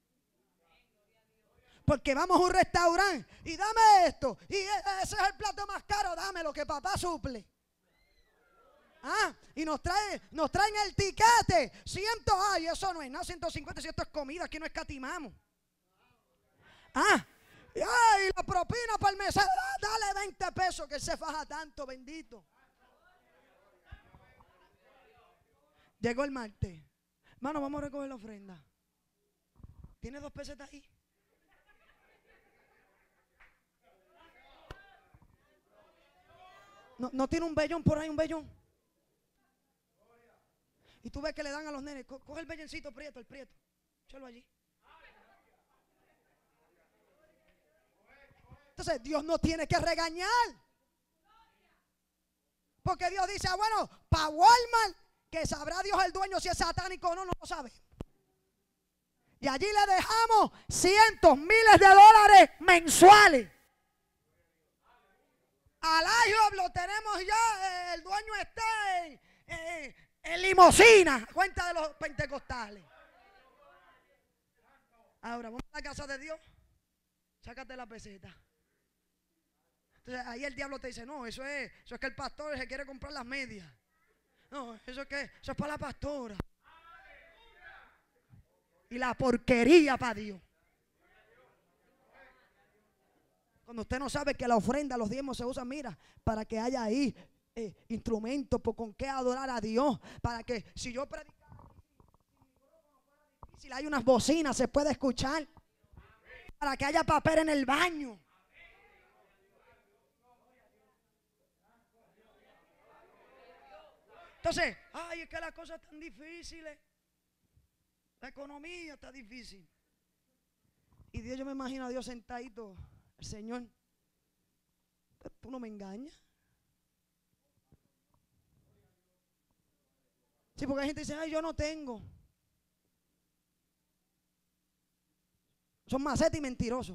Porque vamos a un restaurante y dame esto. Y ese es el plato más caro, dame lo que papá suple. Ah, y nos traen, nos traen el tiquete. Ciento, ay, eso no es nada, ciento cincuenta, si esto es comida, aquí no escatimamos. Ah, y ay, la propina para el mesero, ah, dale veinte pesos que él se faja tanto, bendito. Llegó el martes. Hermano, vamos a recoger la ofrenda. ¿Tiene dos pesetas ahí? No, no tiene un vellón por ahí, un vellón. Y tú ves que le dan a los nenes: Co coge el velloncito prieto, el prieto, échalo allí. Entonces Dios no tiene que regañar, porque Dios dice: ah, bueno, para Walmart, que sabrá Dios el dueño si es satánico o no, no lo sabe. Y allí le dejamos cientos, miles de dólares mensuales. Al ajo lo tenemos ya, el dueño está en, en, en limosina, cuenta de los pentecostales. Ahora vamos a la casa de Dios, sácate la peseta. Entonces ahí el diablo te dice: no, eso es, eso es que el pastor se quiere comprar las medias. No, eso es que, eso es para la pastora. y la porquería para Dios. Cuando usted no sabe que la ofrenda, los diezmos se usan, mira, para que haya ahí eh, instrumentos por con qué adorar a Dios. Para que si yo predicara, si hay unas bocinas, se puede escuchar. Para que haya papel en el baño. Entonces, ay, es que las cosas están difíciles. La economía está difícil. Y Dios, yo me imagino a Dios sentadito, el Señor. Pero tú no me engañas. Sí, porque hay gente que dice, ay, yo no tengo. Son macetas y mentirosos.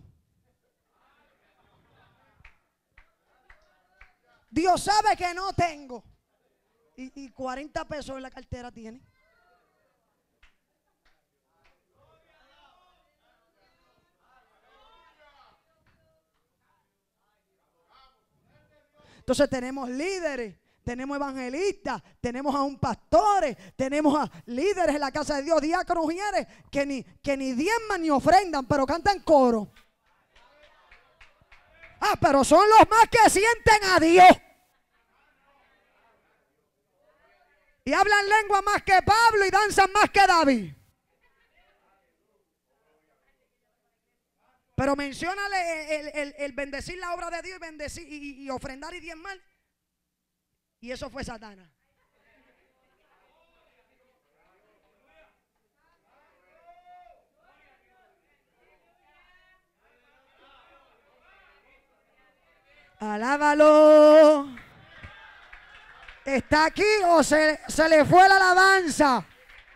Dios sabe que no tengo. Y, y cuarenta pesos en la cartera tiene. Entonces tenemos líderes, tenemos evangelistas, tenemos aún pastores, tenemos a líderes en la casa de Dios, diáconos, mujeres, que ni, que ni diezman ni ofrendan, pero cantan coro. Ah, pero son los más que sienten a Dios. Y hablan lengua más que Pablo y danzan más que David. Pero menciónale el, el, el bendecir la obra de Dios y bendecir y, y ofrendar y diezmar. Y eso fue Satanás. Alábalo. ¿Está aquí o se, se le fue la alabanza?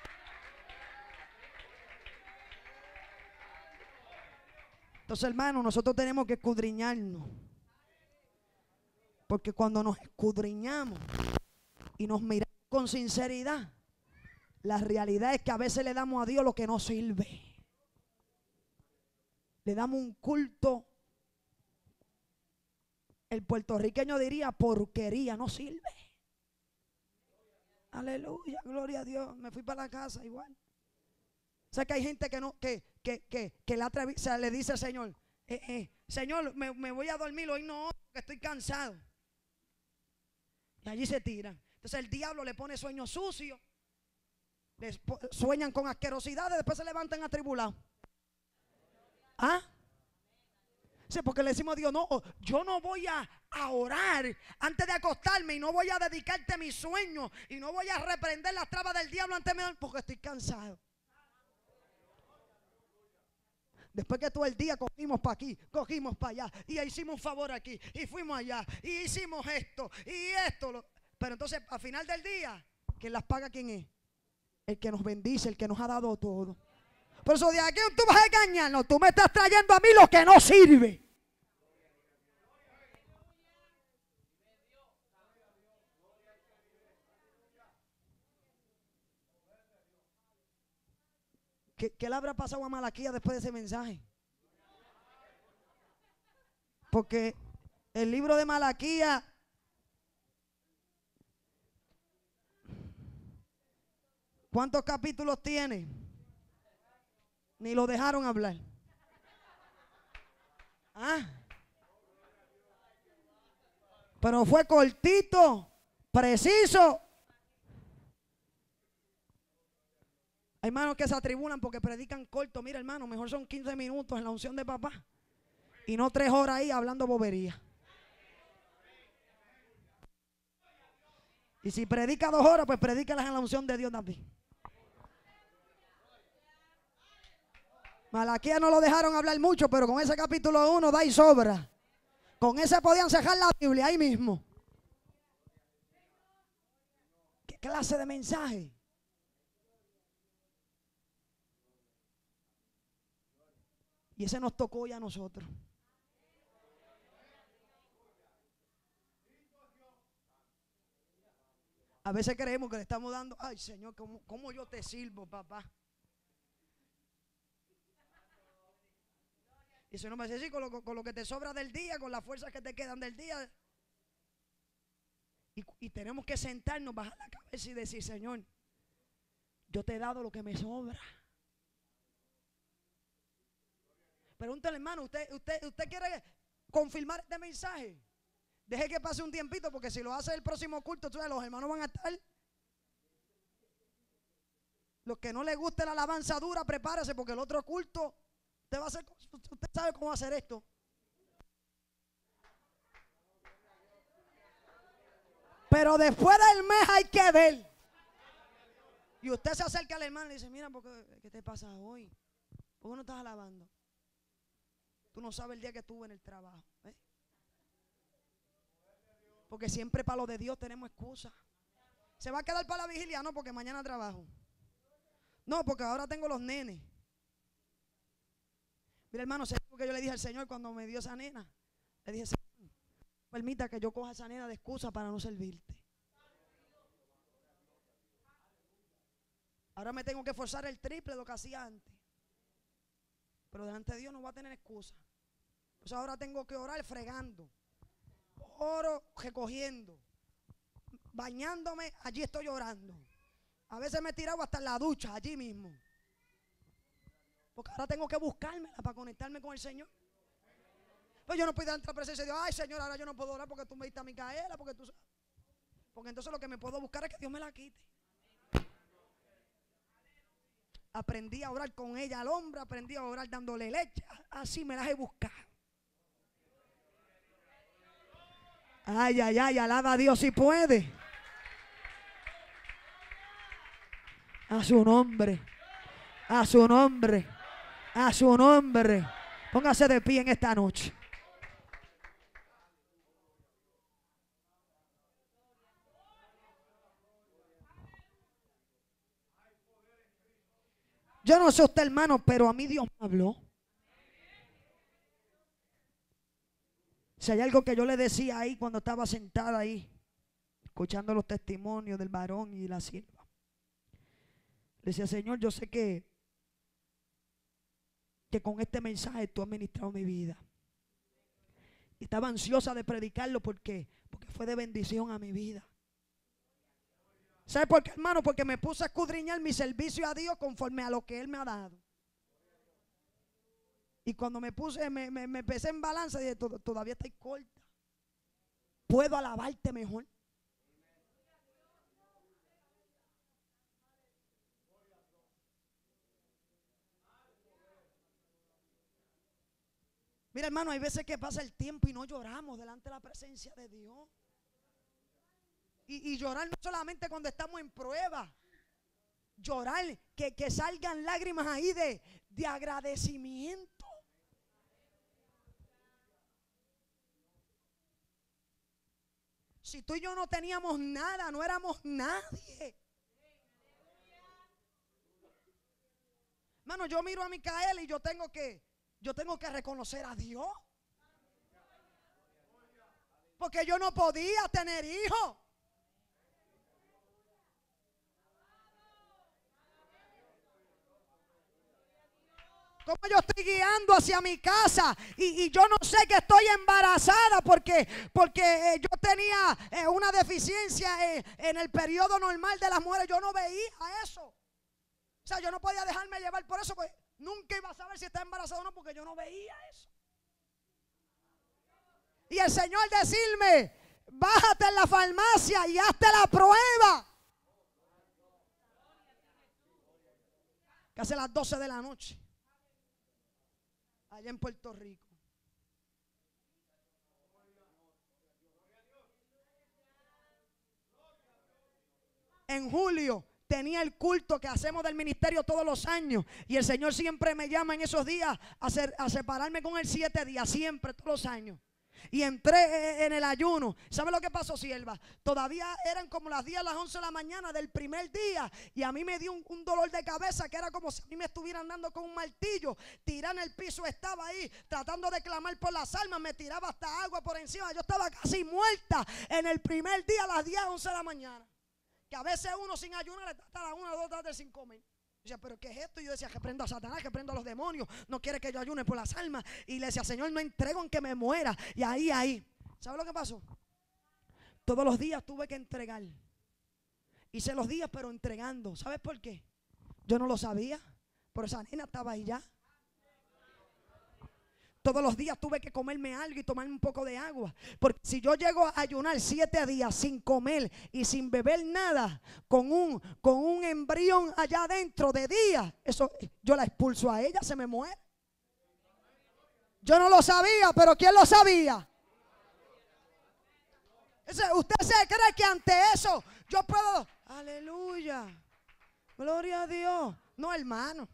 Entonces, hermano, nosotros tenemos que escudriñarnos. Porque cuando nos escudriñamos y nos miramos con sinceridad, la realidad es que a veces le damos a Dios lo que no sirve. Le damos un culto. El puertorriqueño diría porquería, no sirve. Aleluya, gloria a Dios. Me fui para la casa igual. O sea que hay gente que no, que, que, que, que la atrevi, o sea, le dice al Señor, eh, eh, Señor, me, me voy a dormir hoy, no, porque estoy cansado. Y allí se tiran. Entonces el diablo le pone sueños sucios, les sueñan con asquerosidades, después se levantan atribulados. ¿Ah? Sí, porque le decimos a Dios, no, yo no voy a, a orar antes de acostarme y no voy a dedicarte mis sueños y no voy a reprender las trabas del diablo antes de porque estoy cansado. Después que todo el día cogimos para aquí, cogimos para allá y hicimos un favor aquí y fuimos allá y hicimos esto y esto. Lo, pero entonces al final del día, ¿quién las paga? ¿Quién es? El que nos bendice, el que nos ha dado todo. Por eso de aquí tú vas a engañar, no, tú me estás trayendo a mí lo que no sirve. ¿Qué, qué le habrá pasado a Malaquías después de ese mensaje? Porque el libro de Malaquías, ¿cuántos capítulos tiene? Ni lo dejaron hablar. ¿Ah? Pero fue cortito, preciso. Hay hermanos que se atribulan porque predican corto. Mira, hermano, mejor son quince minutos en la unción de papá y no tres horas ahí hablando bobería. Y si predica dos horas, pues predícalas en la unción de Dios también. Malaquías no lo dejaron hablar mucho, pero con ese capítulo uno da y sobra. Con ese podían cejar la Biblia ahí mismo. ¿Qué clase de mensaje? Y ese nos tocó hoy a nosotros. A veces creemos que le estamos dando, ay Señor, ¿cómo, cómo yo te sirvo, papá? Y si no me dice, sí, con lo, con lo que te sobra del día, con las fuerzas que te quedan del día. Y, y tenemos que sentarnos, bajar la cabeza y decir, Señor, yo te he dado lo que me sobra. Pregúntale, hermano, ¿usted, usted, usted quiere confirmar este mensaje? Deje que pase un tiempito, porque si lo hace el próximo culto, ¿tú sabes? Los hermanos van a estar. Los que no les guste la alabanza dura, prepárese, porque el otro culto, usted va a hacer, usted sabe cómo hacer esto. Pero después del mes hay que ver. Y usted se acerca al hermano y le dice, mira, ¿por qué, ¿qué te pasa hoy? ¿Por qué no estás alabando? Tú no sabes el día que estuve en el trabajo, ¿eh? Porque siempre para lo de Dios tenemos excusa. ¿Se va a quedar para la vigilia? No, porque mañana trabajo. No, porque ahora tengo los nenes. Mira, hermano, ¿sabes lo que yo le dije al Señor cuando me dio esa nena? Le dije, Señor, permita que yo coja esa nena de excusa para no servirte. Ahora me tengo que esforzar el triple de lo que hacía antes. Pero delante de Dios no voy a tener excusa. Pues ahora tengo que orar fregando. Oro recogiendo. Bañándome, allí estoy orando. A veces me he tirado hasta en la ducha, allí mismo. Porque ahora tengo que buscármela para conectarme con el Señor. Pues yo no puedo entrar a la presencia de Dios. Ay, Señor, ahora yo no puedo orar porque tú me diste a Micaela, porque tú sabes. Porque entonces lo que me puedo buscar es que Dios me la quite. Aprendí a orar con ella al hombre, aprendí a orar dándole leche. Así me las he buscado. Ay, ay, ay, alaba a Dios si puede. A su nombre, a su nombre, a su nombre. Póngase de pie en esta noche. Yo no sé usted, hermano, pero a mí Dios me habló. Si hay algo que yo le decía ahí cuando estaba sentada ahí, escuchando los testimonios del varón y la sierva, le decía, Señor, yo sé que, que con este mensaje tú has ministrado mi vida. Y estaba ansiosa de predicarlo porque, porque fue de bendición a mi vida. ¿Sabe por qué, hermano? Porque me puse a escudriñar mi servicio a Dios conforme a lo que Él me ha dado. Y cuando me puse, me, me, me pesé en balanza, dije, todavía estoy corta. Puedo alabarte mejor. Mira, hermano, hay veces que pasa el tiempo y no lloramos delante de la presencia de Dios. Y, y llorar no solamente cuando estamos en prueba. Llorar, que, que salgan lágrimas ahí de, de agradecimiento. Si tú y yo no teníamos nada, no éramos nadie. Hermano, yo miro a Micaela y yo tengo que, yo tengo que reconocer a Dios. Porque yo no podía tener hijos. Como yo estoy guiando hacia mi casa y, y yo no sé que estoy embarazada porque, porque eh, yo tenía eh, una deficiencia eh, en el periodo normal de las mujeres. Yo no veía eso. O sea, yo no podía dejarme llevar por eso, pues nunca iba a saber si estaba embarazada o no porque yo no veía eso. Y el Señor decirme, bájate en la farmacia y hazte la prueba. Casi a las doce de la noche. Allá en Puerto Rico. En julio tenía el culto que hacemos del ministerio todos los años. Y el Señor siempre me llama en esos días a, hacer, a separarme con él siete días, siempre, todos los años. Y entré en el ayuno. ¿Sabe lo que pasó, sierva? Todavía eran como las diez a las once de la mañana del primer día. Y a mí me dio un, un dolor de cabeza que era como si a mí me estuvieran dando con un martillo. Tiré en el piso, estaba ahí tratando de clamar por las almas. Me tiraba hasta agua por encima. Yo estaba casi muerta en el primer día a las diez, once de la mañana. Que a veces uno sin ayuno le trata a las una o dos tardes sin comer. Yo decía, ¿pero qué es esto? Y yo decía, que prendo a Satanás, que prendo a los demonios. No quiere que yo ayune por las almas. Y le decía, Señor, no entrego en que me muera. Y ahí, ahí. ¿Sabe lo que pasó? Todos los días tuve que entregar. Hice los días, pero entregando. ¿Sabes por qué? Yo no lo sabía. Pero esa nena estaba ahí ya. todos los días tuve que comerme algo y tomarme un poco de agua. Porque si yo llego a ayunar siete días sin comer y sin beber nada, con un, con un embrión allá adentro de día, eso yo la expulso a ella, se me muere. Yo no lo sabía, pero ¿quién lo sabía? Usted se cree que ante eso yo puedo, aleluya, gloria a Dios. No, hermano.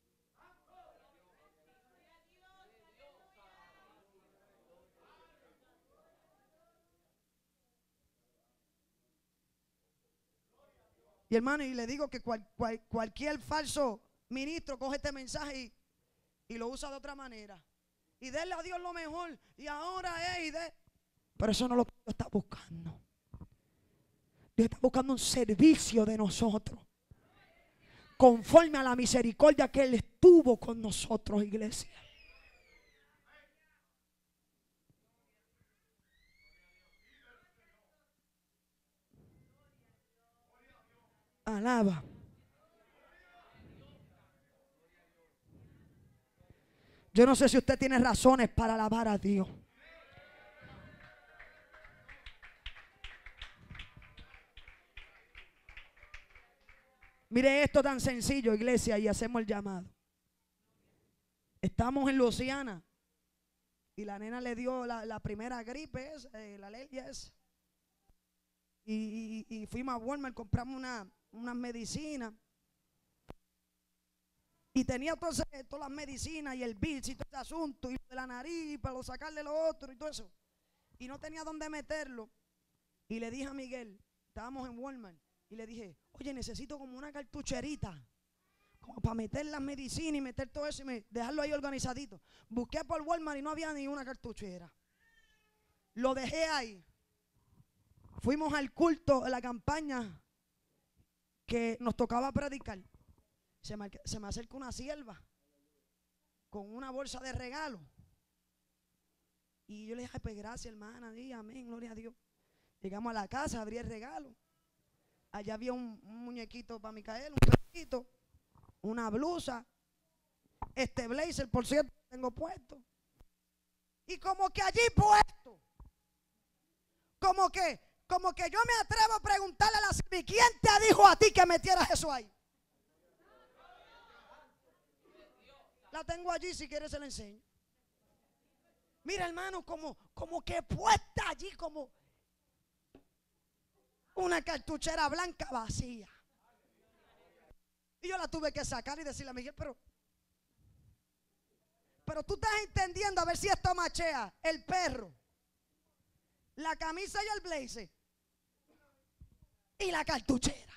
Y hermano, y le digo que cual, cual, cualquier falso ministro coge este mensaje y, y lo usa de otra manera. Y denle a Dios lo mejor. Y ahora es y de. Pero eso no es lo que Dios está buscando. Dios está buscando un servicio de nosotros, conforme a la misericordia que Él estuvo con nosotros, iglesia. Alaba. Yo no sé si usted tiene razones para alabar a Dios. Mire esto tan sencillo, iglesia, y hacemos el llamado. Estamos en Luciana y la nena le dio la, la primera gripe, eh, la alergia esa. Y, y, y fuimos a Walmart, compramos una, unas medicinas. Y tenía entonces todas las medicinas y el bill y todo ese asunto, y de la nariz, para sacarle lo otro y todo eso. Y no tenía dónde meterlo. Y le dije a Miguel, estábamos en Walmart, y le dije, oye, necesito como una cartucherita, como para meter las medicinas y meter todo eso y me, dejarlo ahí organizadito. Busqué por Walmart y no había ni una cartuchera. Lo dejé ahí. Fuimos al culto, a la campaña que nos tocaba predicar. Se me, se me acerca una sierva con una bolsa de regalo. Y yo le dije, ay, pues gracias, hermana, di, amén, gloria a Dios. Llegamos a la casa, abrí el regalo. Allá había un, un muñequito para Micael, un perrito, una blusa, este blazer, por cierto, tengo puesto. Y como que allí puesto, como que, como que yo me atrevo a preguntarle a la sierva, ¿quién te dijo a ti que metieras eso ahí? La tengo allí, si quieres se la enseño. Mira, hermano, como, como que puesta allí como una cartuchera blanca vacía. Y yo la tuve que sacar y decirle a Miguel, pero pero tú estás entendiendo, a ver si esto machea. El perro, la camisa y el blazer y la cartuchera.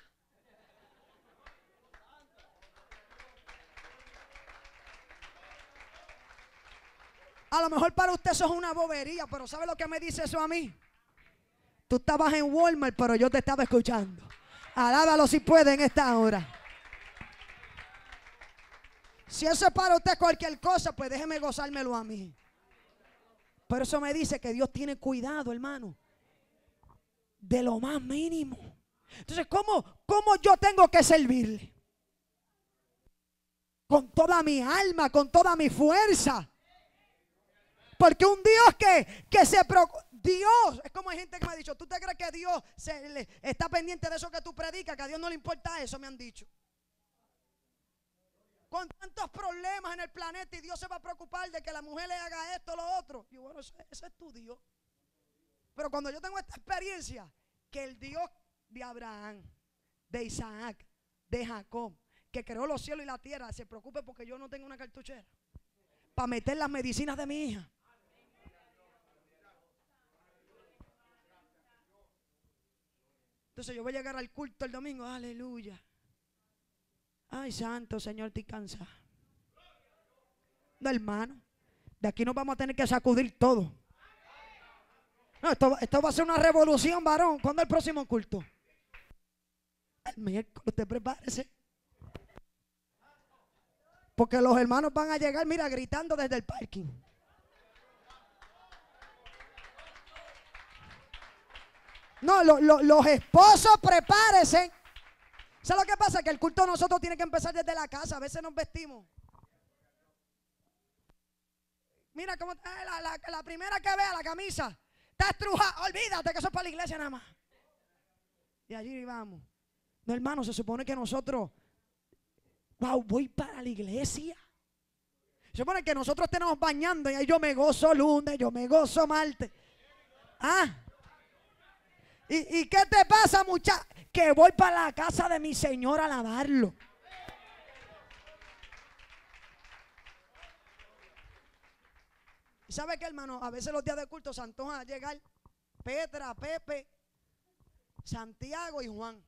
A lo mejor para usted eso es una bobería, pero ¿sabe lo que me dice eso a mí? Tú estabas en Walmart, pero yo te estaba escuchando. Alábalo si puede en esta hora. Si eso es para usted cualquier cosa, pues déjeme gozármelo a mí. Pero eso me dice que Dios tiene cuidado, hermano, de lo más mínimo. Entonces, ¿cómo, cómo yo tengo que servirle? Con toda mi alma, con toda mi fuerza. Porque un Dios que, que se preocupa, Dios, es como hay gente que me ha dicho, ¿tú te crees que Dios se, le, está pendiente de eso que tú predicas? Que a Dios no le importa eso, me han dicho. Con tantos problemas en el planeta y Dios se va a preocupar de que la mujer le haga esto o lo otro. Y bueno, ese, ese es tu Dios. Pero cuando yo tengo esta experiencia, que el Dios de Abraham, de Isaac, de Jacob, que creó los cielos y la tierra, se preocupe porque yo no tengo una cartuchera para meter las medicinas de mi hija. Entonces yo voy a llegar al culto el domingo, aleluya. Ay, santo Señor, estoy cansado. No, hermano, de aquí nos vamos a tener que sacudir todo. No, esto, esto va a ser una revolución, varón. ¿Cuándo es el próximo culto? El miércoles, usted prepárese. Porque los hermanos van a llegar, mira, gritando desde el parking. No, lo, lo, los esposos prepárense. ¿Sabes lo que pasa? Que el culto de nosotros tiene que empezar desde la casa. A veces nos vestimos Mira cómo está la, la, la primera que vea la camisa. Está estrujada. Olvídate que eso es para la iglesia nada más. Y allí vamos. No, hermano, se supone que nosotros, wow, voy para la iglesia. Se supone que nosotros tenemos bañando y ahí yo me gozo lunes, yo me gozo martes. Ah. ¿Y, y qué te pasa, muchacha? Que voy para la casa de mi Señor a alabarlo. ¿Y sabe qué, hermano? A veces los días de culto se antoja llegar Petra, Pepe, Santiago y Juan.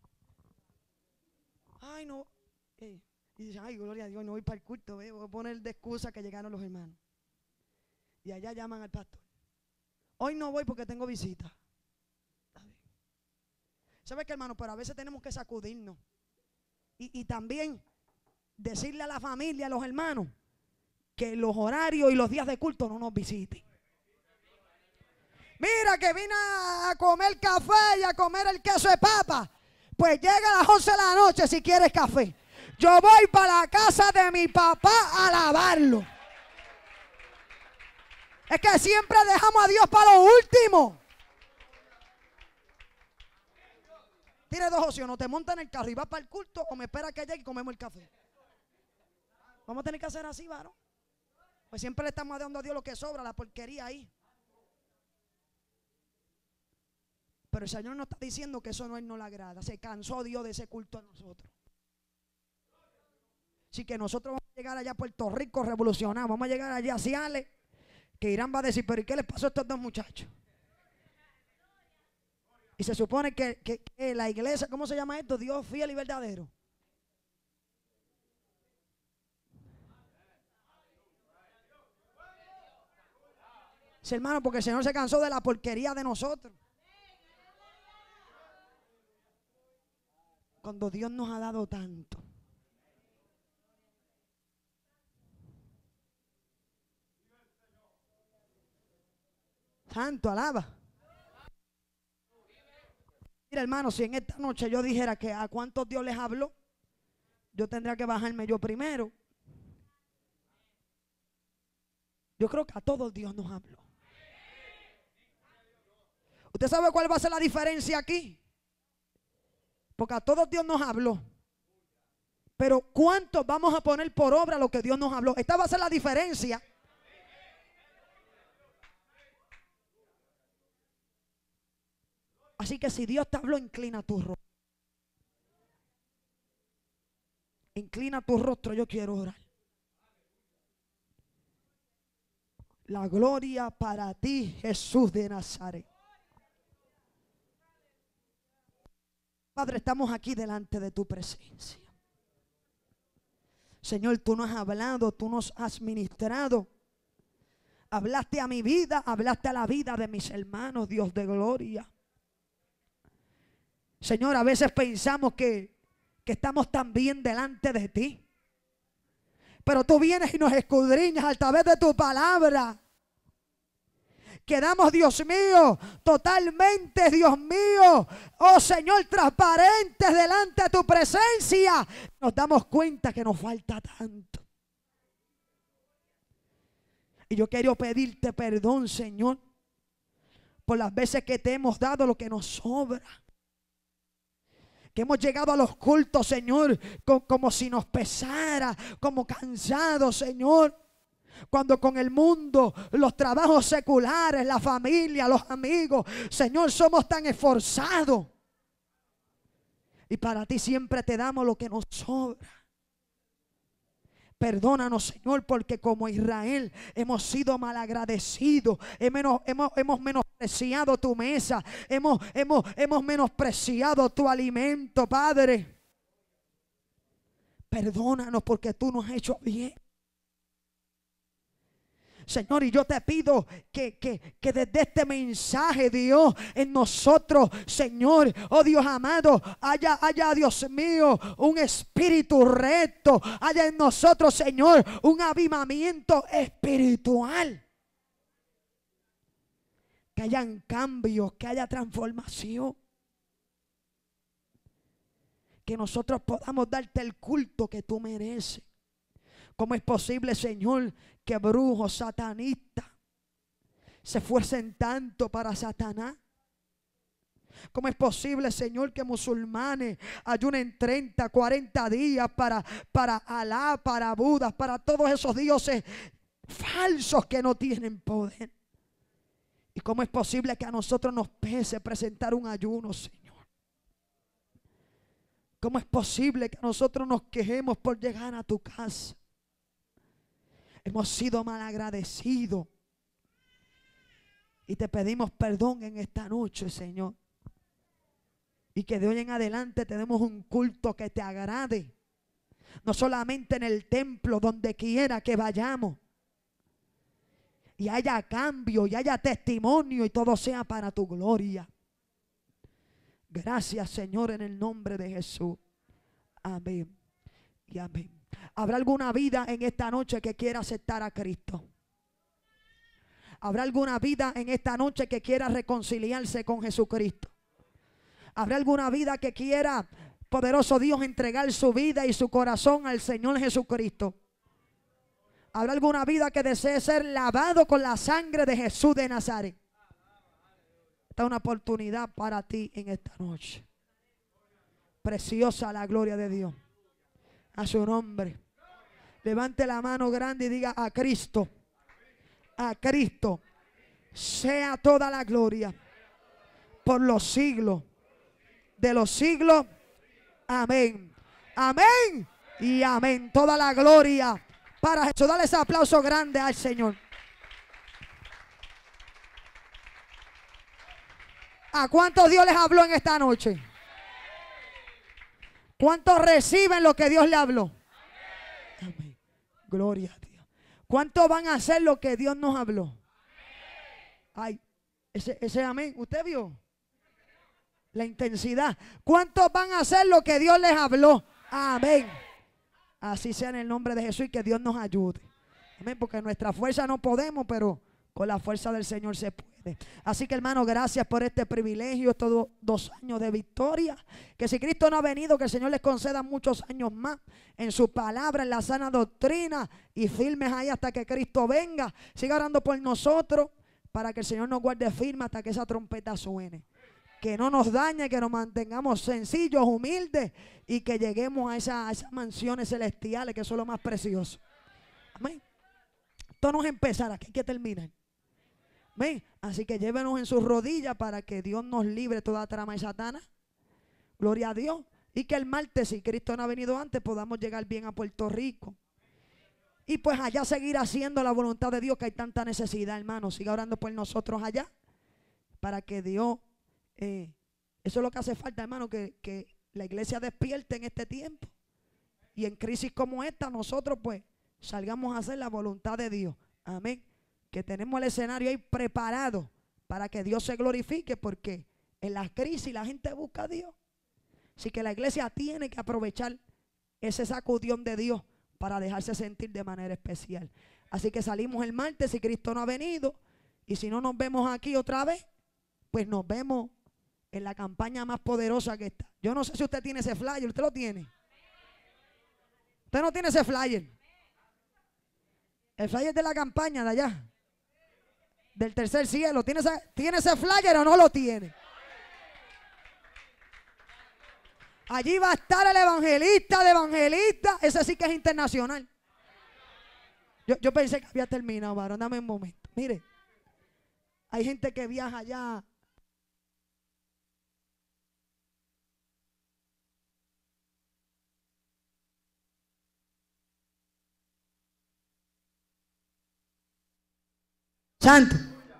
Ay, no. Eh, y dicen, ay, gloria a Dios, no voy para el culto. Eh, voy a poner de excusa que llegaron los hermanos. Y allá llaman al pastor. Hoy no voy porque tengo visita. ¿Sabe qué, hermano? Pero a veces tenemos que sacudirnos. Y, y también decirle a la familia, a los hermanos, que los horarios y los días de culto no nos visiten. Mira que vine a comer café y a comer el queso de papa. Pues llega a las once de la noche si quieres café. Yo voy para la casa de mi papá a alabarlo. Es que siempre dejamos a Dios para lo último. Tiene dos opciones, o te montas en el carro y vas para el culto, o me espera que llegue y comemos el café. Vamos a tener que hacer así, varón. Pues siempre le estamos dando a Dios lo que sobra, la porquería ahí. Pero el Señor nos está diciendo que eso no, Él no le agrada. Se cansó Dios de ese culto a nosotros. Así que nosotros vamos a llegar allá a Puerto Rico revolucionados. Vamos a llegar allá a Ciales, que Irán va a decir, pero ¿y qué les pasó a estos dos muchachos? Y se supone que, que, que la iglesia, ¿cómo se llama esto? Dios fiel y verdadero. Sí, hermano, porque el Señor se cansó de la porquería de nosotros. Cuando Dios nos ha dado tanto. Santo, alaba. Mira, hermano, si en esta noche yo dijera que a cuántos Dios les habló, yo tendría que bajarme yo primero. Yo creo que a todos Dios nos habló. ¿Usted sabe cuál va a ser la diferencia aquí? Porque a todos Dios nos habló. Pero ¿cuántos vamos a poner por obra lo que Dios nos habló? Esta va a ser la diferencia. Así que si Dios te habló, inclina tu rostro. Inclina tu rostro, yo quiero orar. La gloria para ti, Jesús de Nazaret. Padre, estamos aquí delante de tu presencia. Señor, tú nos has hablado, tú nos has ministrado. Hablaste a mi vida, hablaste a la vida de mis hermanos, Dios de gloria. Señor, a veces pensamos que, que estamos tan bien delante de ti. Pero tú vienes y nos escudriñas a través de tu palabra. Quedamos, Dios mío, totalmente, Dios mío, oh Señor, transparentes delante de tu presencia. Nos damos cuenta que nos falta tanto. Y yo quiero pedirte perdón, Señor, por las veces que te hemos dado lo que nos sobra. Que hemos llegado a los cultos, Señor, como, como si nos pesara, como cansados, Señor. Cuando con el mundo, los trabajos seculares, la familia, los amigos, Señor, somos tan esforzados. Y para ti siempre te damos lo que nos sobra. Perdónanos, Señor, porque como Israel hemos sido malagradecidos, hemos, hemos, hemos menospreciado tu mesa, hemos, hemos, hemos menospreciado tu alimento, Padre. Perdónanos porque tú nos has hecho bien. Señor, y yo te pido que, que, que desde este mensaje, Dios, en nosotros, Señor, oh Dios amado, haya, haya, Dios mío, un espíritu recto, haya en nosotros, Señor, un avivamiento espiritual. Que hayan cambios, que haya transformación. Que nosotros podamos darte el culto que tú mereces. ¿Cómo es posible, Señor, que brujos, satanistas se esfuercen tanto para Satanás? ¿Cómo es posible, Señor, que musulmanes ayunen treinta, cuarenta días para, para Alá, para Buda, para todos esos dioses falsos que no tienen poder? ¿Y cómo es posible que a nosotros nos pese presentar un ayuno, Señor? ¿Cómo es posible que a nosotros nos quejemos por llegar a tu casa? Hemos sido malagradecidos. Y te pedimos perdón en esta noche, Señor. Y que de hoy en adelante tenemos un culto que te agrade. No solamente en el templo, donde quiera que vayamos. Y haya cambio, y haya testimonio, y todo sea para tu gloria. Gracias, Señor, en el nombre de Jesús. Amén y amén. ¿Habrá alguna vida en esta noche que quiera aceptar a Cristo? ¿Habrá alguna vida en esta noche que quiera reconciliarse con Jesucristo? ¿Habrá alguna vida que quiera, poderoso Dios, entregar su vida y su corazón al Señor Jesucristo? ¿Habrá alguna vida que desee ser lavado con la sangre de Jesús de Nazaret? Esta es una oportunidad para ti en esta noche. Preciosa la gloria de Dios. A su nombre. Levante la mano grande y diga: a Cristo, a Cristo sea toda la gloria por los siglos de los siglos. Amén. Amén y amén. Toda la gloria para Jesús. Dale ese aplauso grande al Señor. ¿A cuántos Dios les habló en esta noche? ¿Cuántos reciben lo que Dios le habló? Amén. Gloria a Dios. ¿Cuántos van a hacer lo que Dios nos habló? Ay, ese, ese amén. ¿Usted vio? La intensidad. ¿Cuántos van a hacer lo que Dios les habló? Amén. Así sea en el nombre de Jesús y que Dios nos ayude. Amén. Porque en nuestra fuerza no podemos, pero con la fuerza del Señor se puede. Así que, hermano, gracias por este privilegio, estos do, dos años de victoria. Que si Cristo no ha venido, que el Señor les conceda muchos años más en su palabra, en la sana doctrina, y firmes ahí hasta que Cristo venga. Siga orando por nosotros para que el Señor nos guarde firme hasta que esa trompeta suene. Que no nos dañe, que nos mantengamos sencillos, humildes, y que lleguemos a, esa, a esas mansiones celestiales, que son lo más precioso. Amén. Esto no es empezar, aquí hay que terminar. Amén. Así que llévenos en sus rodillas para que Dios nos libre toda trama de Satanás. Gloria a Dios. Y que el martes, si Cristo no ha venido antes, podamos llegar bien a Puerto Rico. Y pues allá seguir haciendo la voluntad de Dios, que hay tanta necesidad, hermano. Siga orando por nosotros allá, para que Dios, eh, eso es lo que hace falta, hermano, que, que la iglesia despierte en este tiempo. Y en crisis como esta, nosotros pues salgamos a hacer la voluntad de Dios. Amén. Que tenemos el escenario ahí preparado para que Dios se glorifique, porque en las crisis la gente busca a Dios. Así que la iglesia tiene que aprovechar ese sacudión de Dios para dejarse sentir de manera especial. Así que salimos el martes si Cristo no ha venido, y si no nos vemos aquí otra vez, pues nos vemos en la campaña más poderosa que está. Yo no sé si usted tiene ese flyer. ¿Usted lo tiene? ¿Usted no tiene ese flyer? El flyer de la campaña de allá, del tercer cielo. ¿Tiene ese, ¿tiene ese flyer o no lo tiene? Allí va a estar el evangelista de evangelista. Ese sí que es internacional. Yo, yo pensé que había terminado, varón. Dame un momento. Mire, hay gente que viaja allá. Santo.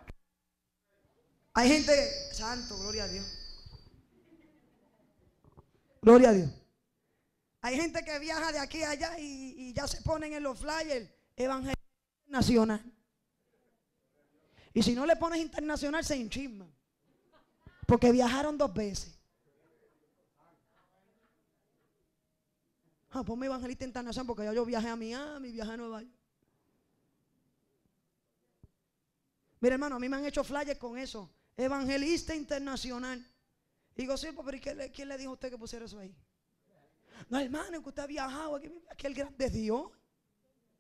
Hay gente, santo, gloria a Dios. Gloria a Dios. Hay gente que viaja de aquí a allá y, y ya se ponen en los flyers evangelista nacional. Y si no le pones internacional, se enchisman, porque viajaron dos veces. Ah, ponme evangelista internacional, porque ya yo viajé a Miami, viajé a Nueva York. Mira, hermano, a mí me han hecho flyers con eso. Evangelista internacional. Digo, sí, pero ¿quién le, quién le dijo a usted que pusiera eso ahí? No, hermano, que usted ha viajado. Aquí, aquí el grande es Dios.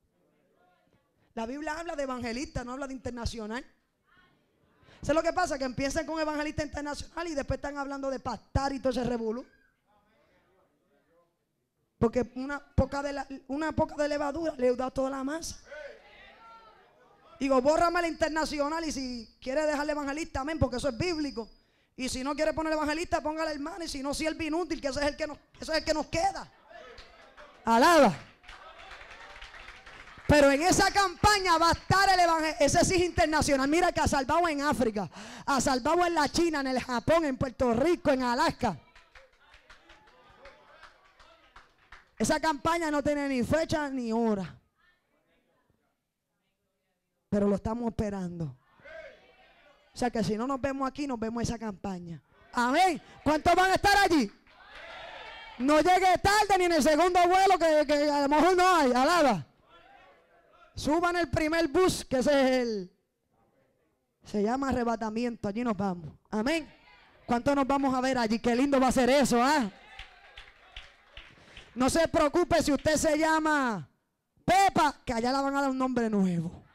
La Biblia habla de evangelista, no habla de internacional. Eso es lo que pasa, que empiezan con evangelista internacional y después están hablando de pastar y todo ese revolú. Porque una poca de, la, una poca de levadura le da toda la masa. Digo, bórrame la internacional y si quiere dejarle evangelista, amén, porque eso es bíblico. Y si no quiere poner evangelista, póngale hermano. Y si no, siervo inútil, que ese es el que nos, ese es el que nos queda. Alaba. Pero en esa campaña va a estar el evangelio. Ese sí es internacional. Mira que ha salvado en África, ha salvado en la China, en el Japón, en Puerto Rico, en Alaska. Esa campaña no tiene ni fecha ni hora. Pero lo estamos esperando. O sea que si no nos vemos aquí, nos vemos en esa campaña. Amén. ¿Cuántos van a estar allí? No llegue tarde ni en el segundo vuelo que, que a lo mejor no hay. Alaba. Suban el primer bus, que ese es el, se llama arrebatamiento. Allí nos vamos. Amén. ¿Cuántos nos vamos a ver allí? Qué lindo va a ser eso, ¿ah? ¿eh? No se preocupe si usted se llama Pepa, que allá le van a dar un nombre nuevo.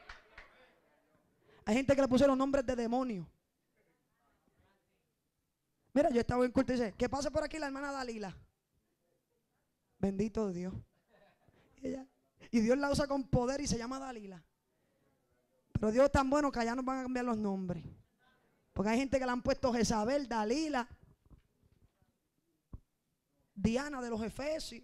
Hay gente que le pusieron nombres de demonio. Mira, yo estaba en culto y dice, ¿qué pasa por aquí la hermana Dalila? Bendito Dios. Y, ella, y Dios la usa con poder y se llama Dalila. Pero Dios es tan bueno que allá nos van a cambiar los nombres. Porque hay gente que le han puesto Jezabel, Dalila, Diana de los Efesios,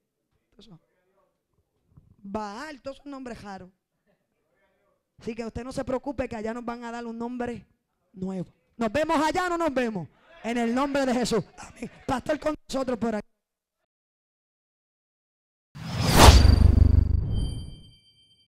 Baal, todos esos nombres raros. Así que usted no se preocupe que allá nos van a dar un nombre nuevo. ¿Nos vemos allá o no nos vemos? En el nombre de Jesús. Amén. Pastor con nosotros por aquí.